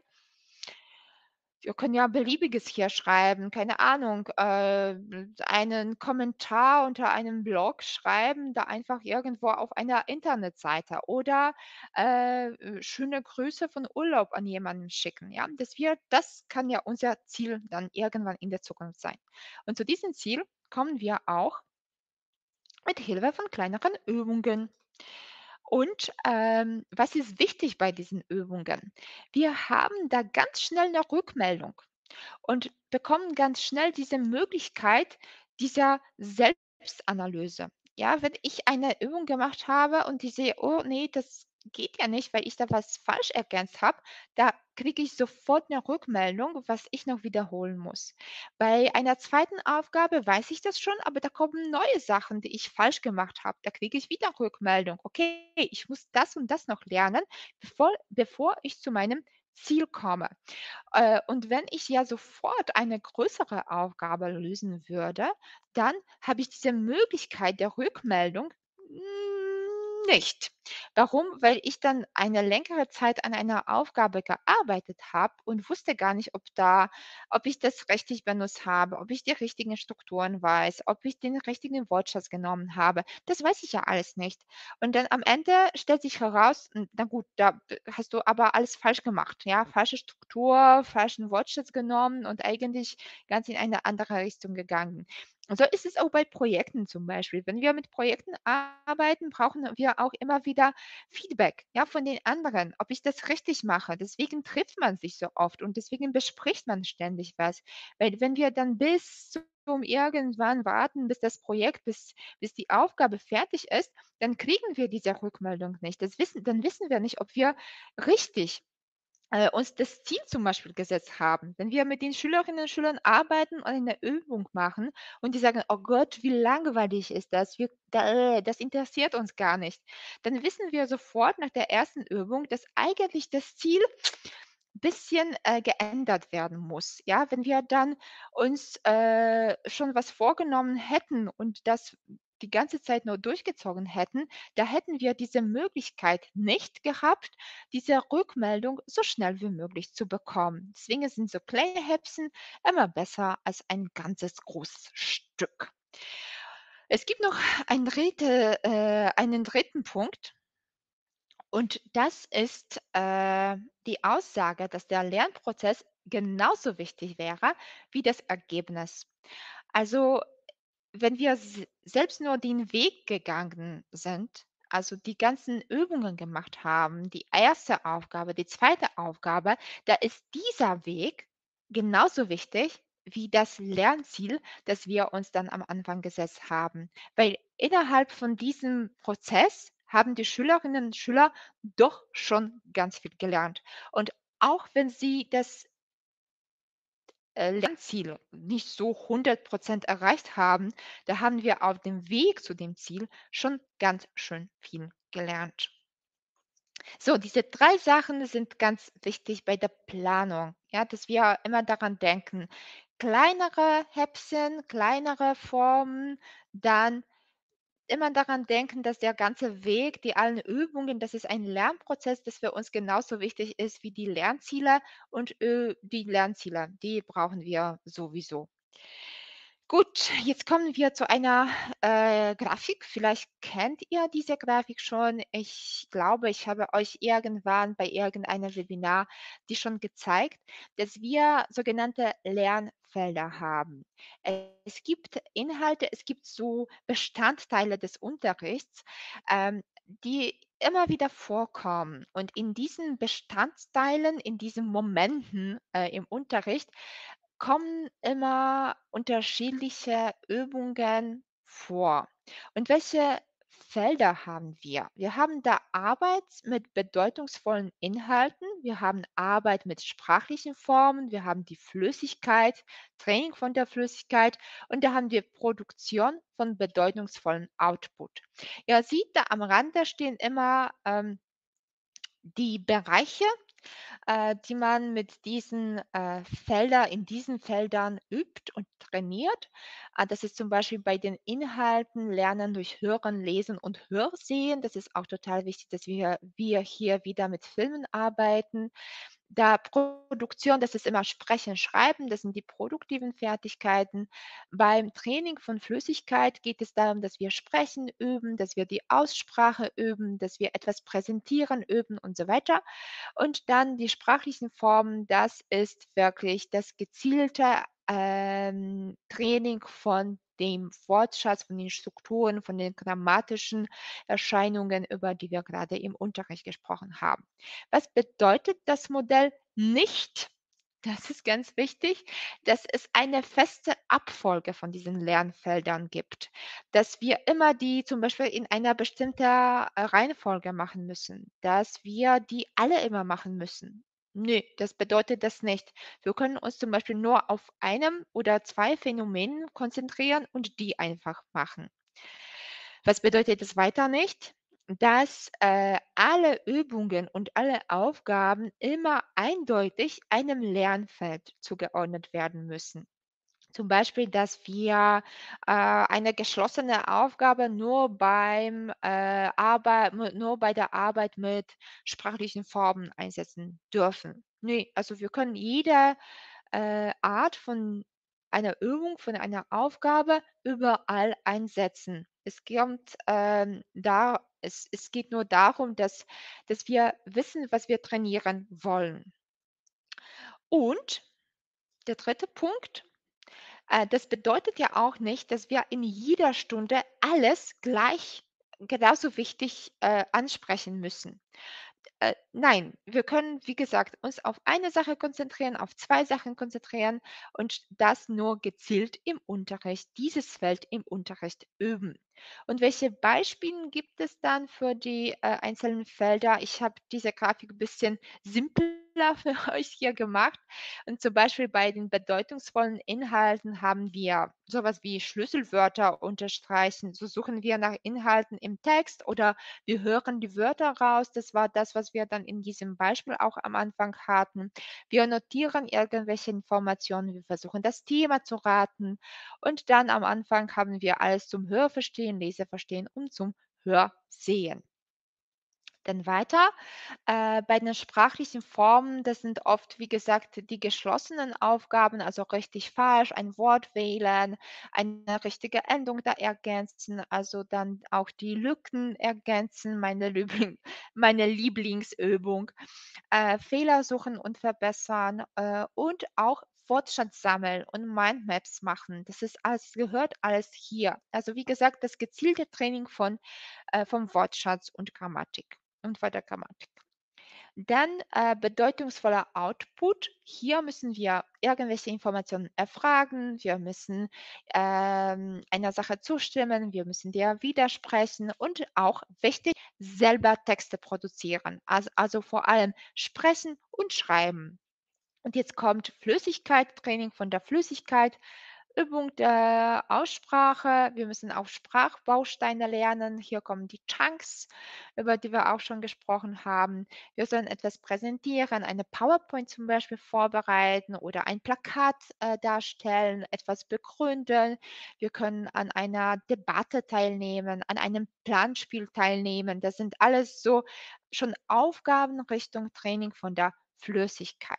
Wir können ja Beliebiges hier schreiben, keine Ahnung, äh, einen Kommentar unter einem Blog schreiben, da einfach irgendwo auf einer Internetseite oder, äh, äh, schöne Grüße von Urlaub an jemanden schicken, ja? Dass wir das kann ja unser Ziel dann irgendwann in der Zukunft sein. Und zu diesem Ziel kommen wir auch mit Hilfe von kleineren Übungen. Und, ähm, was ist wichtig bei diesen Übungen? Wir haben da ganz schnell eine Rückmeldung und bekommen ganz schnell diese Möglichkeit dieser Selbstanalyse. Ja, wenn ich eine Übung gemacht habe und ich sehe: „Oh nee, das geht ja nicht, weil ich da was falsch ergänzt habe, da kriege ich sofort eine Rückmeldung, was ich noch wiederholen muss. Bei einer zweiten Aufgabe weiß ich das schon, aber da kommen neue Sachen, die ich falsch gemacht habe. Da kriege ich wieder Rückmeldung. Okay, ich muss das und das noch lernen, bevor bevor ich zu meinem Ziel komme. Äh, und wenn ich ja sofort eine größere Aufgabe lösen würde, dann habe ich diese Möglichkeit der Rückmeldung hm, nicht. Warum? Weil ich dann eine längere Zeit an einer Aufgabe gearbeitet habe und wusste gar nicht, ob da ob ich das richtig benutzt habe, ob ich die richtigen Strukturen weiß, ob ich den richtigen Wortschatz genommen habe. Das weiß ich ja alles nicht. Und dann am Ende stellt sich heraus, hm, na gut, da b hast du aber alles falsch gemacht, ja? Falsche Struktur, falschen Wortschatz genommen und eigentlich ganz in eine andere Richtung gegangen. Und so ist es auch bei Projekten zum Beispiel. Wenn wir mit Projekten arbeiten, brauchen wir auch immer wieder Feedback, ja, von den anderen, ob ich das richtig mache. Deswegen trifft man sich so oft und deswegen bespricht man ständig was. Weil wenn wir dann bis zum irgendwann warten, bis das Projekt, bis bis die Aufgabe fertig ist, dann kriegen wir diese Rückmeldung nicht. Das wissen dann wissen wir nicht, ob wir richtig äh, uns das Ziel zum Beispiel gesetzt haben. Wenn wir mit den Schülerinnen und Schülern arbeiten und eine Übung machen und die sagen: „Oh Gott, wie langweilig ist das? Wir da äh, das interessiert uns gar nicht.“ Dann wissen wir sofort nach der ersten Übung, dass eigentlich das Ziel bisschen, äh, geändert werden muss. Ja, wenn wir dann uns, äh, schon was vorgenommen hätten und das die ganze Zeit nur durchgezogen hätten, da hätten wir diese Möglichkeit nicht gehabt, diese Rückmeldung so schnell wie möglich zu bekommen. Deswegen sind so kleine Häppchen immer besser als ein ganzes großes Stück. Es gibt noch ein dritte, äh, einen dritten Punkt und das ist, äh, die Aussage, dass der Lernprozess genauso wichtig wäre wie das Ergebnis. Also, wenn wir s selbst nur den Weg gegangen sind, also die ganzen Übungen gemacht haben, die erste Aufgabe, die zweite Aufgabe, da ist dieser Weg genauso wichtig wie das Lernziel, das wir uns dann am Anfang gesetzt haben. Weil innerhalb von diesem Prozess haben die Schülerinnen und Schüler doch schon ganz viel gelernt. Und auch wenn sie das äh, Lernziel nicht so hundert Prozent erreicht haben, da haben wir auf dem Weg zu dem Ziel schon ganz schön viel gelernt. So, diese drei Sachen sind ganz wichtig bei der Planung, ja, dass wir immer daran denken, kleinere Häppchen, kleinere Formen, dann immer daran denken, dass der ganze Weg, die allen Übungen, das ist ein Lernprozess, das für uns genauso wichtig ist wie die Lernziele und, äh, die Lernziele, die brauchen wir sowieso. Gut, jetzt kommen wir zu einer, äh, Grafik. Vielleicht kennt ihr diese Grafik schon. Ich glaube, ich habe euch irgendwann bei irgendeinem Webinar die schon gezeigt, dass wir sogenannte Lernfelder haben. Es gibt Inhalte, es gibt so Bestandteile des Unterrichts, ähm, die immer wieder vorkommen. Und in diesen Bestandteilen, in diesen Momenten, äh, im Unterricht kommen immer unterschiedliche Übungen vor. Und welche Felder haben wir? Wir haben da Arbeit mit bedeutungsvollen Inhalten, wir haben Arbeit mit sprachlichen Formen, wir haben die Flüssigkeit, Training von der Flüssigkeit und da haben wir Produktion von bedeutungsvollen Output. Ihr seht da am Rande stehen immer ähm, die Bereiche, äh, die man mit diesen äh, Felder in diesen Feldern übt und trainiert. Äh, das ist zum Beispiel bei den Inhalten Lernen durch Hören, Lesen und Hörsehen. Das ist auch total wichtig, dass wir, wir hier wieder mit Filmen arbeiten. Da Produktion, das ist immer Sprechen, Schreiben, das sind die produktiven Fertigkeiten. Beim Training von Flüssigkeit geht es darum, dass wir sprechen üben, dass wir die Aussprache üben, dass wir etwas präsentieren üben und so weiter. Und dann die sprachlichen Formen, das ist wirklich das gezielte, ähm, Training von dem Wortschatz, von den Strukturen, von den grammatischen Erscheinungen, über die wir gerade im Unterricht gesprochen haben. Was bedeutet das Modell nicht? das ist ganz wichtig, dass es eine feste Abfolge von diesen Lernfeldern gibt, dass wir immer die zum Beispiel in einer bestimmten äh, Reihenfolge machen müssen, dass wir die alle immer machen müssen. Nö, das bedeutet das nicht. Wir können uns zum Beispiel nur auf einem oder zwei Phänomenen konzentrieren und die einfach machen. Was bedeutet das weiter nicht? Dass äh, alle Übungen und alle Aufgaben immer eindeutig einem Lernfeld zugeordnet werden müssen. Zum Beispiel, dass wir äh, eine geschlossene Aufgabe nur beim äh, Arbeit, nur bei der Arbeit mit sprachlichen Formen einsetzen dürfen. Nee, also wir können jede äh, Art von einer Übung, von einer Aufgabe überall einsetzen. Es kommt ähm, da, es, es geht nur darum, dass, dass wir wissen, was wir trainieren wollen. Und der dritte Punkt, äh, das bedeutet ja auch nicht, dass wir in jeder Stunde alles gleich genauso wichtig äh, ansprechen müssen. Äh, nein, wir können, wie gesagt, uns auf eine Sache konzentrieren, auf zwei Sachen konzentrieren und das nur gezielt im Unterricht, dieses Feld im Unterricht üben. Und welche Beispiele gibt es dann für die äh, einzelnen Felder? Ich habe diese Grafik ein bisschen simpler für euch hier gemacht. Und zum Beispiel bei den bedeutungsvollen Inhalten haben wir sowas wie Schlüsselwörter unterstreichen. So suchen wir nach Inhalten im Text oder wir hören die Wörter raus. Das war das, was wir dann in diesem Beispiel auch am Anfang hatten. Wir notieren irgendwelche Informationen. Wir versuchen das Thema zu raten. Und dann am Anfang haben wir alles zum Hörverstehen, Leseverstehen und zum Hörsehen. Dann weiter. Äh, bei den sprachlichen Formen, das sind oft, wie gesagt, die geschlossenen Aufgaben, also richtig falsch, ein Wort wählen, eine richtige Endung da ergänzen, also dann auch die Lücken ergänzen, meine, Liebling, meine Lieblingsübung, äh, Fehler suchen und verbessern äh, und auch Fortschritt sammeln und Mindmaps machen. Das ist alles, gehört alles hier. Also wie gesagt, das gezielte Training von, äh, vom Wortschatz und Grammatik und weiter Grammatik. Dann äh, bedeutungsvoller Output. Hier müssen wir irgendwelche Informationen erfragen, wir müssen ähm, einer Sache zustimmen, wir müssen der widersprechen und auch wichtig, selber Texte produzieren. Also, also vor allem sprechen und schreiben. Und jetzt kommt Flüssigkeit, Training von der Flüssigkeit, Übung der Aussprache. Wir müssen auch Sprachbausteine lernen. Hier kommen die Chunks, über die wir auch schon gesprochen haben. Wir sollen etwas präsentieren, eine PowerPoint zum Beispiel vorbereiten oder ein Plakat äh, darstellen, etwas begründen. Wir können an einer Debatte teilnehmen, an einem Planspiel teilnehmen. Das sind alles so schon Aufgaben Richtung Training von der Flüssigkeit.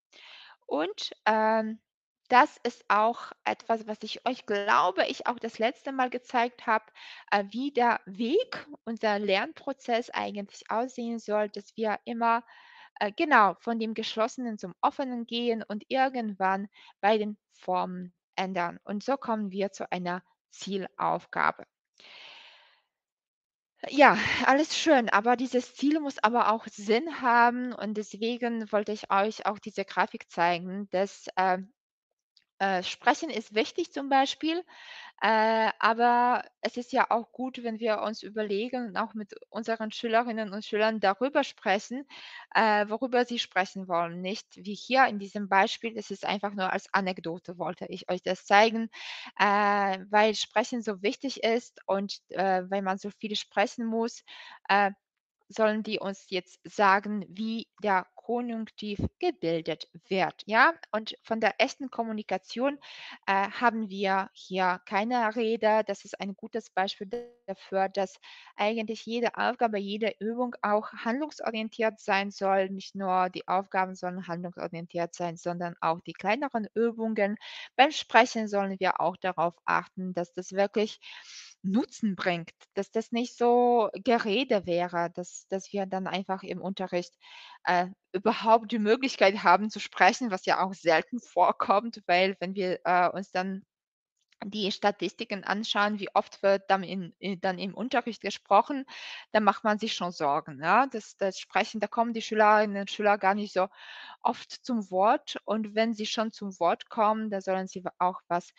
Und ähm, das ist auch etwas, was ich euch glaube, ich auch das letzte Mal gezeigt habe, äh, wie der Weg, unser Lernprozess eigentlich aussehen soll, dass wir immer äh, genau von dem Geschlossenen zum Offenen gehen und irgendwann bei den Formen ändern. Und so kommen wir zu einer Zielaufgabe. Ja, alles schön, aber dieses Ziel muss aber auch Sinn haben und deswegen wollte ich euch auch diese Grafik zeigen, dass ähm, äh, Sprechen ist wichtig zum Beispiel, äh, aber es ist ja auch gut, wenn wir uns überlegen und auch mit unseren Schülerinnen und Schülern darüber sprechen, äh, worüber sie sprechen wollen. Nicht wie hier in diesem Beispiel, das ist einfach nur als Anekdote, wollte ich euch das zeigen, äh, weil Sprechen so wichtig ist und äh, wenn man so viel sprechen muss, äh, sollen die uns jetzt sagen, wie der Konjunktiv gebildet wird, ja? Und von der echten Kommunikation äh, haben wir hier keine Rede. Das ist ein gutes Beispiel dafür, dass eigentlich jede Aufgabe, jede Übung auch handlungsorientiert sein soll. Nicht nur die Aufgaben sollen handlungsorientiert sein, sondern auch die kleineren Übungen. Beim Sprechen sollen wir auch darauf achten, dass das wirklich Nutzen bringt, dass das nicht so Gerede wäre, dass dass wir dann einfach im Unterricht, äh, überhaupt die Möglichkeit haben zu sprechen, was ja auch selten vorkommt, weil wenn wir, äh, uns dann die Statistiken anschauen, wie oft wird dann in in dann im Unterricht gesprochen, dann macht man sich schon Sorgen, ja. Das das Sprechen, da kommen die Schülerinnen und Schüler gar nicht so oft zum Wort und wenn sie schon zum Wort kommen, da sollen sie auch was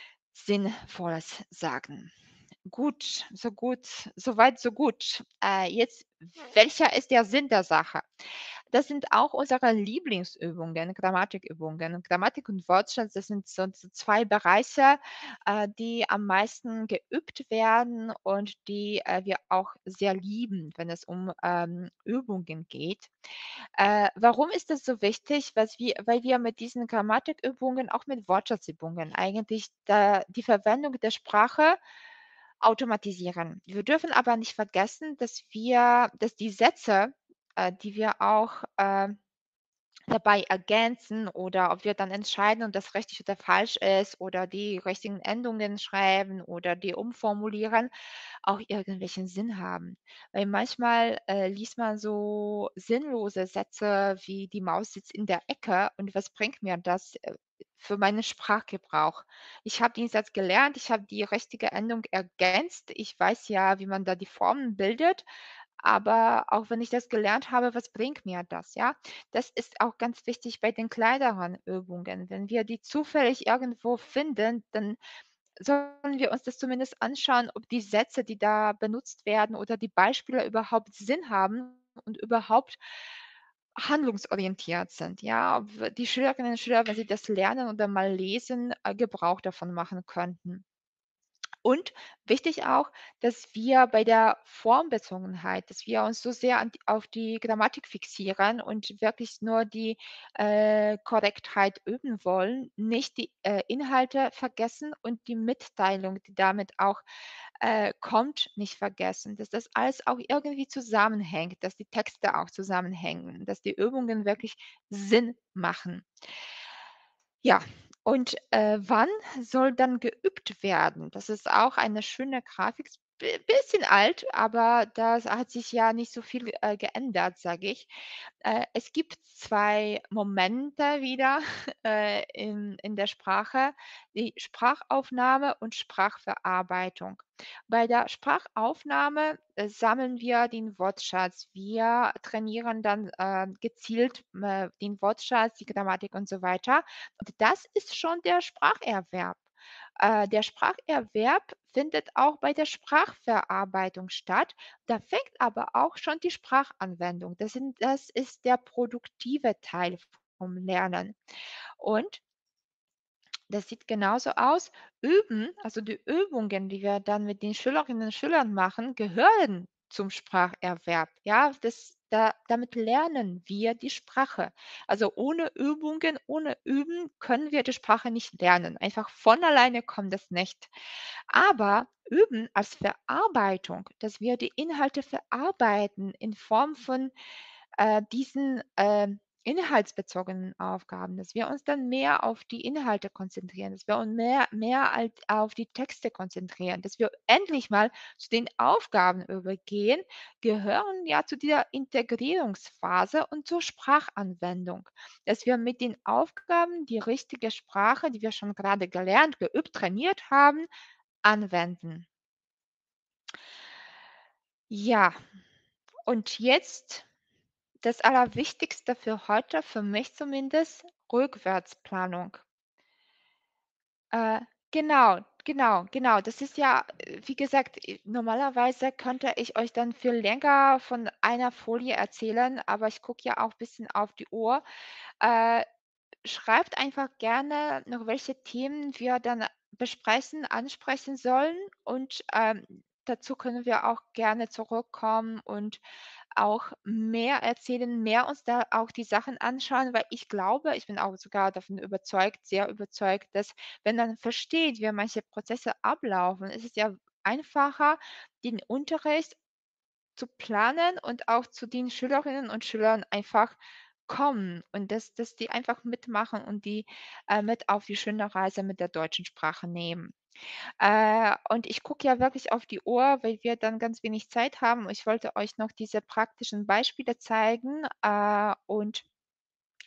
Sinnvolles sagen. Gut, so gut, so weit, so gut. Äh, jetzt, welcher ist der Sinn der Sache? Das sind auch unsere Lieblingsübungen, Grammatikübungen. Grammatik und Wortschatz, das sind so so zwei Bereiche, äh, die am meisten geübt werden und die, äh, wir auch sehr lieben, wenn es um, ähm, Übungen geht. Äh, warum ist das so wichtig? Was wir weil wir mit diesen Grammatikübungen, auch mit Wortschatzübungen eigentlich da die Verwendung der Sprache automatisieren. Wir dürfen aber nicht vergessen, dass wir dass die Sätze, äh, die wir auch, äh, dabei ergänzen oder ob wir dann entscheiden, ob das richtig oder falsch ist oder die richtigen Endungen schreiben oder die umformulieren, auch irgendwelchen Sinn haben. Weil manchmal, äh, liest man so sinnlose Sätze wie: „Die Maus sitzt in der Ecke“ und was bringt mir das, äh, für meinen Sprachgebrauch? Ich habe den Satz gelernt, ich habe die richtige Endung ergänzt. Ich weiß ja, wie man da die Formen bildet, aber auch wenn ich das gelernt habe, was bringt mir das, ja? Das ist auch ganz wichtig bei den kleineren Übungen. Wenn wir die zufällig irgendwo finden, dann sollen wir uns das zumindest anschauen, ob die Sätze, die da benutzt werden oder die Beispiele überhaupt Sinn haben und überhaupt handlungsorientiert sind, ja? Ob die Schülerinnen und Schüler, wenn sie das lernen oder mal lesen, äh, Gebrauch davon machen könnten. Und wichtig auch, dass wir bei der Formbezogenheit, dass wir uns so sehr an die auf die Grammatik fixieren und wirklich nur die, äh, Korrektheit üben wollen, nicht die, äh, Inhalte vergessen und die Mitteilung, die damit auch, äh, kommt, nicht vergessen. Dass das alles auch irgendwie zusammenhängt, dass die Texte auch zusammenhängen, dass die Übungen wirklich Sinn machen. Ja, und, äh, wann soll dann geübt werden? Das ist auch eine schöne Grafik. Ist bi bisschen alt, aber da hat sich ja nicht so viel, äh, geändert, sage ich. Äh, es gibt zwei Momente wieder, äh, in in der Sprache, die Sprachaufnahme und Sprachverarbeitung. Bei der Sprachaufnahme, äh, sammeln wir den Wortschatz. Wir trainieren dann, äh, gezielt, äh, den Wortschatz, die Grammatik und so weiter. Und das ist schon der Spracherwerb. Äh, der Spracherwerb findet auch bei der Sprachverarbeitung statt. Da fängt aber auch schon die Sprachanwendung. Das sind das ist der produktive Teil vom Lernen. Und das sieht genauso aus. Üben, also die Übungen, die wir dann mit den Schülerinnen und Schülern machen, gehören zum Spracherwerb. Ja, das da damit lernen wir die Sprache. Also ohne Übungen, ohne Üben können wir die Sprache nicht lernen. Einfach von alleine kommt das nicht. Aber Üben als Verarbeitung, dass wir die Inhalte verarbeiten in Form von, äh, diesen, ähm, inhaltsbezogenen Aufgaben, dass wir uns dann mehr auf die Inhalte konzentrieren, dass wir uns mehr mehr als auf die Texte konzentrieren, dass wir endlich mal zu den Aufgaben übergehen, gehören ja zu dieser Integrierungsphase und zur Sprachanwendung, dass wir mit den Aufgaben die richtige Sprache, die wir schon gerade gelernt, geübt, trainiert haben, anwenden. Ja, und jetzt das Allerwichtigste für heute, für mich zumindest, Rückwärtsplanung. Äh, genau, genau, genau. Das ist ja, äh, wie gesagt, äh, normalerweise könnte ich euch dann viel länger von einer Folie erzählen, aber ich gucke ja auch ein bisschen auf die Uhr. Äh, Schreibt einfach gerne noch, welche Themen wir dann besprechen, ansprechen sollen und, ähm, dazu können wir auch gerne zurückkommen und auch mehr erzählen, mehr uns da auch die Sachen anschauen, weil ich glaube, ich bin auch sogar davon überzeugt, sehr überzeugt, dass wenn man versteht, wie manche Prozesse ablaufen, ist es ja einfacher, den Unterricht zu planen und auch zu den Schülerinnen und Schülern einfach kommen und dass dass die einfach mitmachen und die, äh, mit auf die schöne Reise mit der deutschen Sprache nehmen. Äh, und ich gucke ja wirklich auf die Uhr, weil wir dann ganz wenig Zeit haben. Ich wollte euch noch diese praktischen Beispiele zeigen, äh, und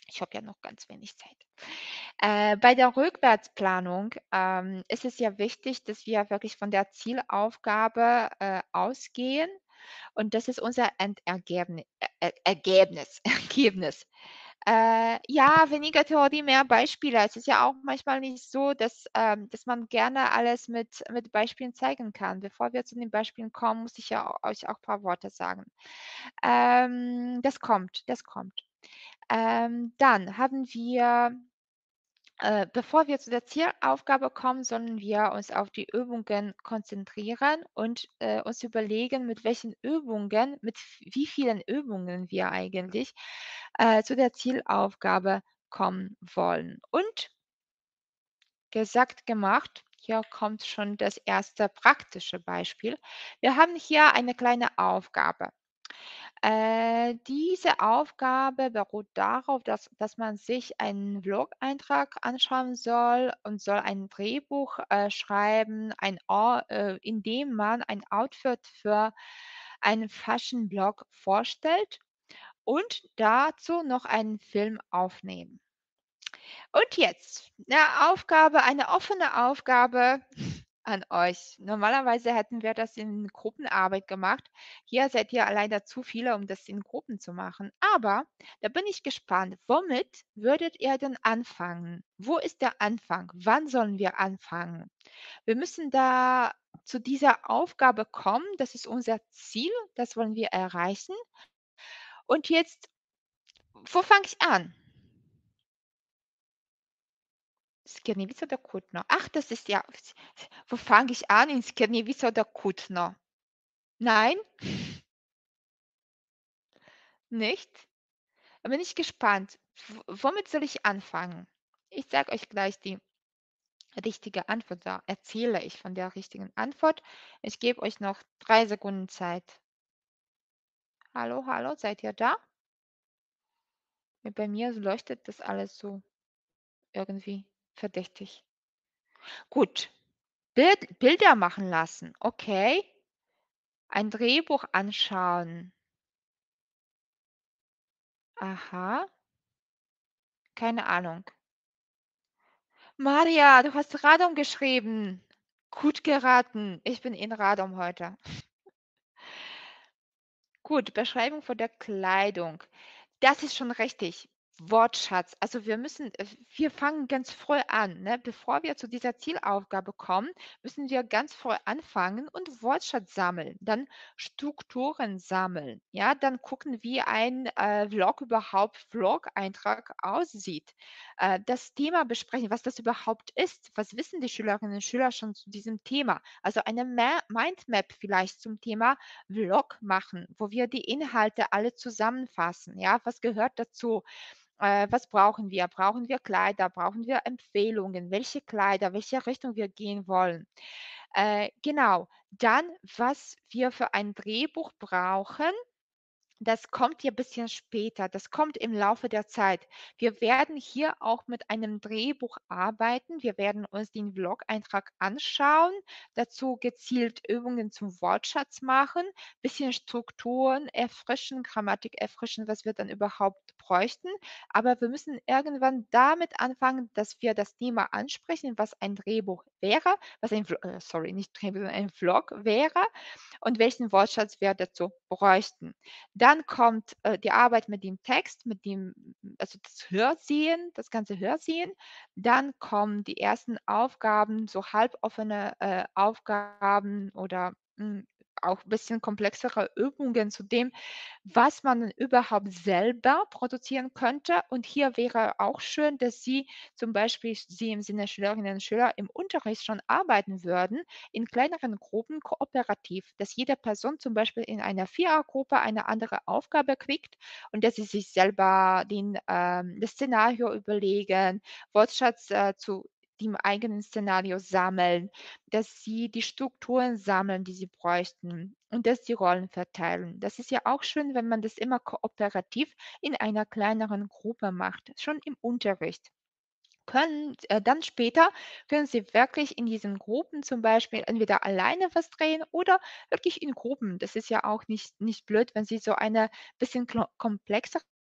Ich habe ja noch ganz wenig Zeit. Äh, bei der Rückwärtsplanung ähm, ist es ja wichtig, dass wir wirklich von der Zielaufgabe äh, ausgehen und das ist unser Endergebni äh, Ergebnis. Ergebnis. Äh, ja, weniger Theorie, mehr Beispiele. Es ist ja auch manchmal nicht so, dass, ähm, dass man gerne alles mit, mit Beispielen zeigen kann. Bevor wir zu den Beispielen kommen, muss ich ja au- euch auch ein paar Worte sagen. Ähm, das kommt, das kommt. Ähm, dann haben wir äh, bevor wir zu der Zielaufgabe kommen, sollen wir uns auf die Übungen konzentrieren und äh, uns überlegen, mit welchen Übungen, mit v- wie vielen Übungen wir eigentlich äh, zu der Zielaufgabe kommen wollen. Und gesagt, gemacht. Hier kommt schon das erste praktische Beispiel. Wir haben hier eine kleine Aufgabe. Äh, diese Aufgabe beruht darauf, dass, dass man sich einen Blog-Eintrag anschauen soll und soll ein Drehbuch äh, schreiben, ein, Or- äh, in dem man ein Outfit für einen Fashion-Blog vorstellt und dazu noch einen Film aufnehmen. Und jetzt eine Aufgabe, eine offene Aufgabe an euch. Normalerweise hätten wir das in Gruppenarbeit gemacht. Hier seid ihr leider zu viele, um das in Gruppen zu machen. Aber da bin ich gespannt. Womit würdet ihr denn anfangen? Wo ist der Anfang? Wann sollen wir anfangen? Wir müssen da zu dieser Aufgabe kommen. Das ist unser Ziel. Das wollen wir erreichen. Und jetzt, wo fange ich an? Skierniewice oder Kutno? Ach, das ist ja. Wo fange ich an? In Skierniewice oder Kutno? Nein? Nicht? Da bin ich gespannt. W womit soll ich anfangen? Ich sage euch gleich die richtige Antwort. Da erzähle ich von der richtigen Antwort. Ich gebe euch noch drei Sekunden Zeit. Hallo, hallo, seid ihr da? Ja, bei mir leuchtet das alles so irgendwie verdächtig. Gut. Bild, Bilder machen lassen. Okay. Ein Drehbuch anschauen. Aha. Keine Ahnung. Maria, du hast Radom geschrieben. Gut geraten. Ich bin in Radom heute. Gut, Beschreibung von der Kleidung. Das ist schon richtig. Wortschatz. Also wir müssen, äh, wir fangen ganz früh an, ne? Bevor wir zu dieser Zielaufgabe kommen, müssen wir ganz früh anfangen und Wortschatz sammeln, dann Strukturen sammeln, ja, dann gucken, wie ein äh, Vlog überhaupt, Vlog-Eintrag aussieht. Äh, das Thema besprechen, was das überhaupt ist. Was wissen die Schülerinnen und Schüler schon zu diesem Thema? Also eine Ma Mindmap vielleicht zum Thema Vlog machen, wo wir die Inhalte alle zusammenfassen. Ja, was gehört dazu? Äh, was brauchen wir? Brauchen wir Kleider? Brauchen wir Empfehlungen? Welche Kleider? Welche Richtung wir gehen wollen? Äh, genau. Dann, was wir für ein Drehbuch brauchen. Das kommt ja ein bisschen später. Das kommt im Laufe der Zeit. Wir werden hier auch mit einem Drehbuch arbeiten. Wir werden uns den Vlog-Eintrag anschauen, dazu gezielt Übungen zum Wortschatz machen, bisschen Strukturen erfrischen, Grammatik erfrischen, was wir dann überhaupt bräuchten. Aber wir müssen irgendwann damit anfangen, dass wir das Thema ansprechen, was ein Drehbuch wäre, was ein, Vlo- äh, sorry, nicht Drehbuch, sondern ein Vlog wäre und welchen Wortschatz wir dazu bräuchten. Dann kommt äh, die Arbeit mit dem Text, mit dem, also das Hörsehen, das ganze Hörsehen. Dann kommen die ersten Aufgaben, so halboffene äh, Aufgaben oder mh, auch ein bisschen komplexere Übungen zu dem, was man überhaupt selber produzieren könnte. Und hier wäre auch schön, dass Sie zum Beispiel, Sie im Sinne Schülerinnen und Schüler im Unterricht schon arbeiten würden, in kleineren Gruppen kooperativ, dass jede Person zum Beispiel in einer Vierergruppe eine andere Aufgabe kriegt und dass sie sich selber den, ähm, das Szenario überlegen, Wortschatz äh, zu dem eigenen Szenario sammeln, dass sie die Strukturen sammeln, die sie bräuchten und dass sie Rollen verteilen. Das ist ja auch schön, wenn man das immer kooperativ in einer kleineren Gruppe macht, schon im Unterricht können äh, dann später können Sie wirklich in diesen Gruppen zum Beispiel entweder alleine was drehen oder wirklich in Gruppen. Das ist ja auch nicht, nicht blöd, wenn Sie so eine bisschen klo- komplexere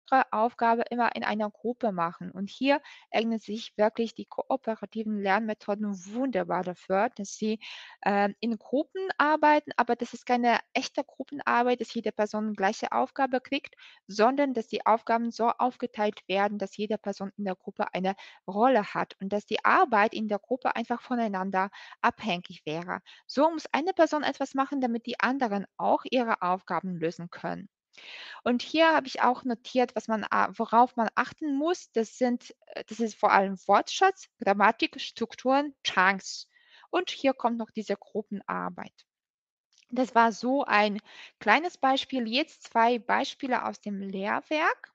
Aufgabe immer in einer Gruppe machen. Und hier eignen sich wirklich die kooperativen Lernmethoden wunderbar dafür, dass sie ähm, in Gruppen arbeiten, aber das ist keine echte Gruppenarbeit, dass jede Person die gleiche Aufgabe kriegt, sondern dass die Aufgaben so aufgeteilt werden, dass jede Person in der Gruppe eine Rolle hat und dass die Arbeit in der Gruppe einfach voneinander abhängig wäre. So muss eine Person etwas machen, damit die anderen auch ihre Aufgaben lösen können. Und hier habe ich auch notiert, was man, a- worauf man achten muss. Das sind, äh, das ist vor allem Wortschatz, Grammatik, Strukturen, Chunks. Und hier kommt noch diese Gruppenarbeit. Das war so ein kleines Beispiel. Jetzt zwei Beispiele aus dem Lehrwerk.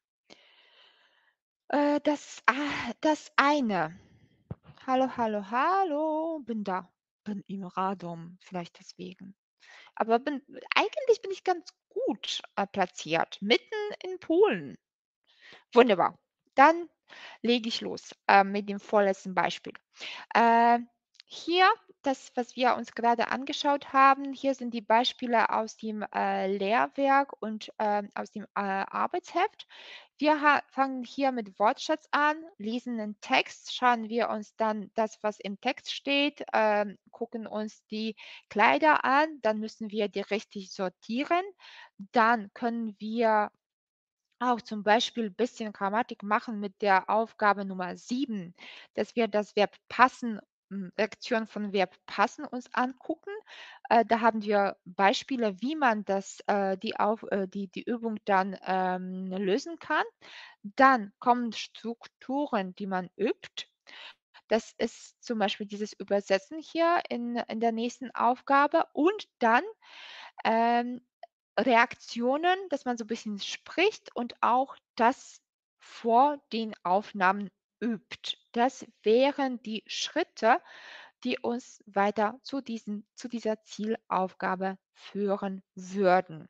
Äh, das, ah, das eine. Hallo, hallo, hallo. Bin da. Bin im Radom, vielleicht deswegen. Aber bin, eigentlich bin ich ganz gut äh, platziert, mitten in Polen. Wunderbar. Dann lege ich los äh, mit dem vorletzten Beispiel. Äh, hier, das, was wir uns gerade angeschaut haben, hier sind die Beispiele aus dem äh, Lehrwerk und ähm, aus dem äh, Arbeitsheft. Wir ha- fangen hier mit Wortschatz an, lesen den Text, schauen wir uns dann das, was im Text steht, ähm, gucken uns die Kleider an, dann müssen wir die richtig sortieren. Dann können wir auch zum Beispiel ein bisschen Grammatik machen mit der Aufgabe Nummer sieben, dass wir das Verb passen, hm, Lektion von Verb passen uns angucken. Äh, da haben wir Beispiele, wie man das, äh, die, auf, äh, die, die Übung dann ähm, lösen kann. Dann kommen Strukturen, die man übt. Das ist zum Beispiel dieses Übersetzen hier in, in der nächsten Aufgabe. Und dann ähm, Reaktionen, dass man so 'n bisschen spricht und auch das vor den Aufnahmen übt. Das wären die Schritte, die uns weiter zu diesem zu dieser Zielaufgabe führen würden.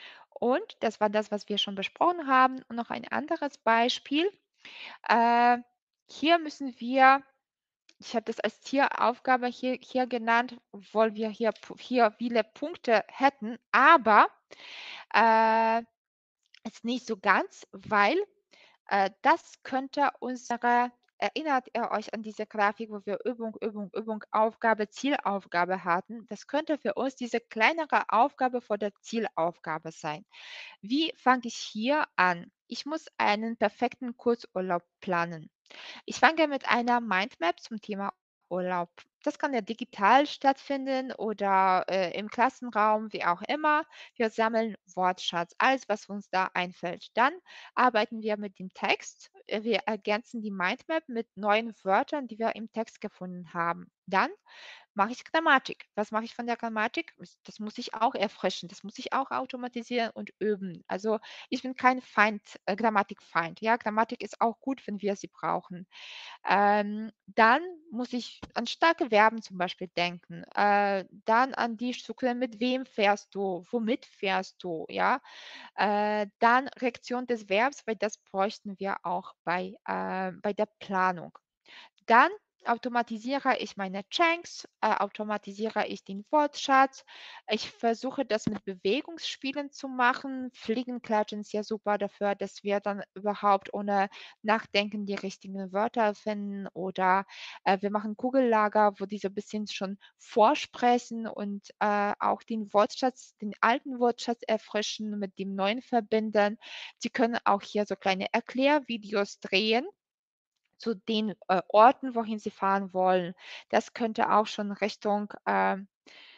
Und das war das, was wir schon besprochen haben. Und noch ein anderes Beispiel. Äh, hier müssen wir ich habe das als Zielaufgabe hier hier genannt, weil wir hier pu hier viele Punkte hätten, aber äh, ist nicht so ganz, weil, äh, das könnte unsere erinnert ihr euch an diese Grafik, wo wir Übung, Übung, Übung, Aufgabe, Zielaufgabe hatten? Das könnte für uns diese kleinere Aufgabe vor der Zielaufgabe sein. Wie fange ich hier an? Ich muss einen perfekten Kurzurlaub planen. Ich fange mit einer Mindmap zum Thema Urlaub. Das kann ja digital stattfinden oder äh, im Klassenraum, wie auch immer. Wir sammeln Wortschatz, alles, was uns da einfällt. Dann arbeiten wir mit dem Text. Äh, Wir ergänzen die Mindmap mit neuen Wörtern, die wir im Text gefunden haben. Dann mache ich Grammatik. Was mache ich von der Grammatik? Das das muss ich auch erfrischen, das muss ich auch automatisieren und üben. Also, ich bin kein Feind äh, Grammatikfeind. Ja, Grammatik ist auch gut, wenn wir sie brauchen. Ähm, dann muss ich an starke Verben zum Beispiel denken. Äh, dann an die Struktur, mit wem fährst du, womit fährst du, ja? Äh, dann Reaktion des Verbs, weil das bräuchten wir auch bei, äh, bei der Planung. Dann automatisiere ich meine Chunks, äh, automatisiere ich den Wortschatz. Ich versuche das mit Bewegungsspielen zu machen. Fliegenklatschen ist ja super dafür, dass wir dann überhaupt ohne Nachdenken die richtigen Wörter finden. Oder äh, wir machen Kugellager, wo die so ein bisschen schon vorsprechen und äh, auch den Wortschatz, den alten Wortschatz erfrischen, mit dem neuen verbinden. Sie können auch hier so kleine Erklärvideos drehen zu den, äh, Orten, wohin sie fahren wollen. Das könnte auch schon Richtung, ähm,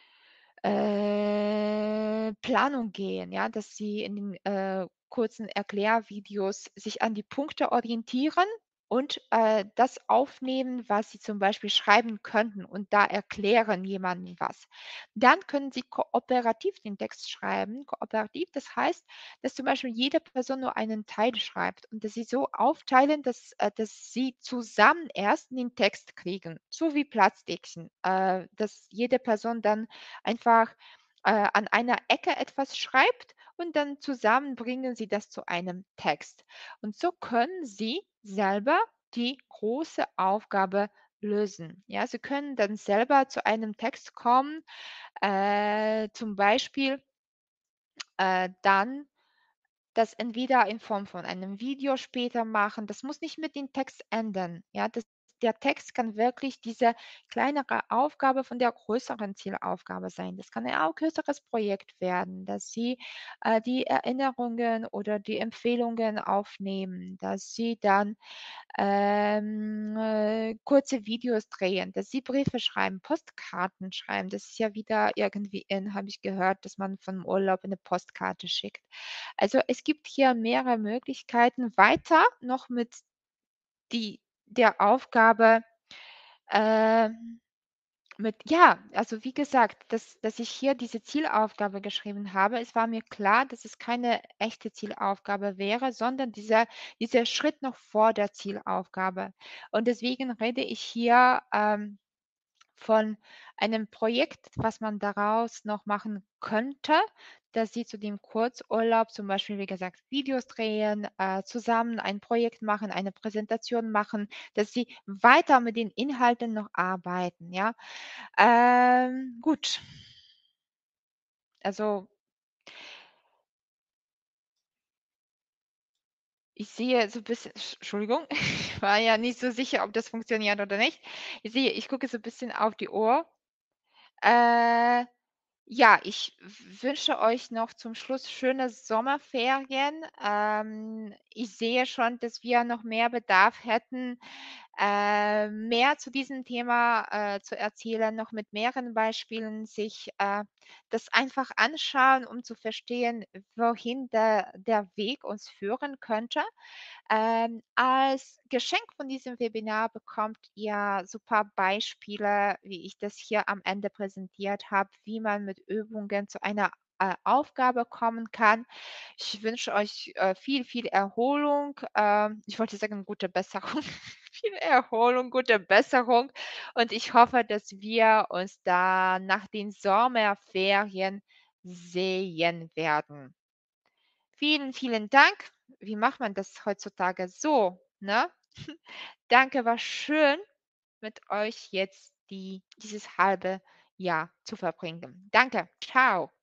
äh, Planung gehen, ja, dass sie in den, äh, kurzen Erklärvideos sich an die Punkte orientieren und, äh, das aufnehmen, was sie zum Beispiel schreiben könnten und da erklären jemandem was. Dann können sie kooperativ den Text schreiben. Kooperativ, das heißt, dass zum Beispiel jede Person nur einen Teil schreibt und dass sie so aufteilen, dass, äh, dass sie zusammen erst den Text kriegen, so wie Platzdeckchen, äh, dass jede Person dann einfach äh, an einer Ecke etwas schreibt und dann zusammen bringen sie das zu einem Text. Und so können sie selber die große Aufgabe lösen. Ja, sie können dann selber zu einem Text kommen, äh, zum Beispiel äh, dann das entweder in Form von einem Video später machen. Das muss nicht mit dem Text enden. Ja, das, der Text kann wirklich diese kleinere Aufgabe von der größeren Zielaufgabe sein. Das kann ein auch kürzeres Projekt werden, dass Sie äh, die Erinnerungen oder die Empfehlungen aufnehmen, dass Sie dann ähm, äh, kurze Videos drehen, dass Sie Briefe schreiben, Postkarten schreiben. Das ist ja wieder irgendwie in, habe ich gehört, dass man vom Urlaub eine Postkarte schickt. Also es gibt hier mehrere Möglichkeiten, weiter noch mit die der Aufgabe, ähm mit ja, also wie gesagt, dass dass ich hier diese Zielaufgabe geschrieben habe. Es war mir klar, dass es keine echte Zielaufgabe wäre, sondern dieser dieser Schritt noch vor der Zielaufgabe. Und deswegen rede ich hier, ähm von einem Projekt, was man daraus noch machen könnte, dass Sie zu dem Kurzurlaub zum Beispiel, wie gesagt, Videos drehen, äh, zusammen ein Projekt machen, eine Präsentation machen, dass Sie weiter mit den Inhalten noch arbeiten, ja? Ähm, gut. Also, ich sehe so 'n bisschen Entsch Entschuldigung, ich war ja nicht so sicher, ob das funktioniert oder nicht. Ich sehe ich gucke so 'n bisschen auf die Uhr. Äh Ja, ich w wünsche euch noch zum Schluss schöne Sommerferien. Ähm, ich sehe schon, dass wir noch mehr Bedarf hätten, äh, mehr zu diesem Thema, äh, zu erzählen, noch mit mehreren Beispielen sich, äh, das einfach anschauen, um zu verstehen, wohin der der Weg uns führen könnte. Ähm, als Geschenk von diesem Webinar bekommt ihr super Beispiele, wie ich das hier am Ende präsentiert habe, wie man mit Übungen zu einer äh, Aufgabe kommen kann. Ich wünsche euch äh, viel, viel Erholung. Ähm, ich wollte sagen, gute Besserung. Viel Erholung, gute Besserung. Und ich hoffe, dass wir uns da nach den Sommerferien sehen werden. Vielen, vielen Dank. Wie macht man das heutzutage so, ne? Danke, war schön, mit euch jetzt die dieses halbe Jahr zu verbringen. Danke. Ciao.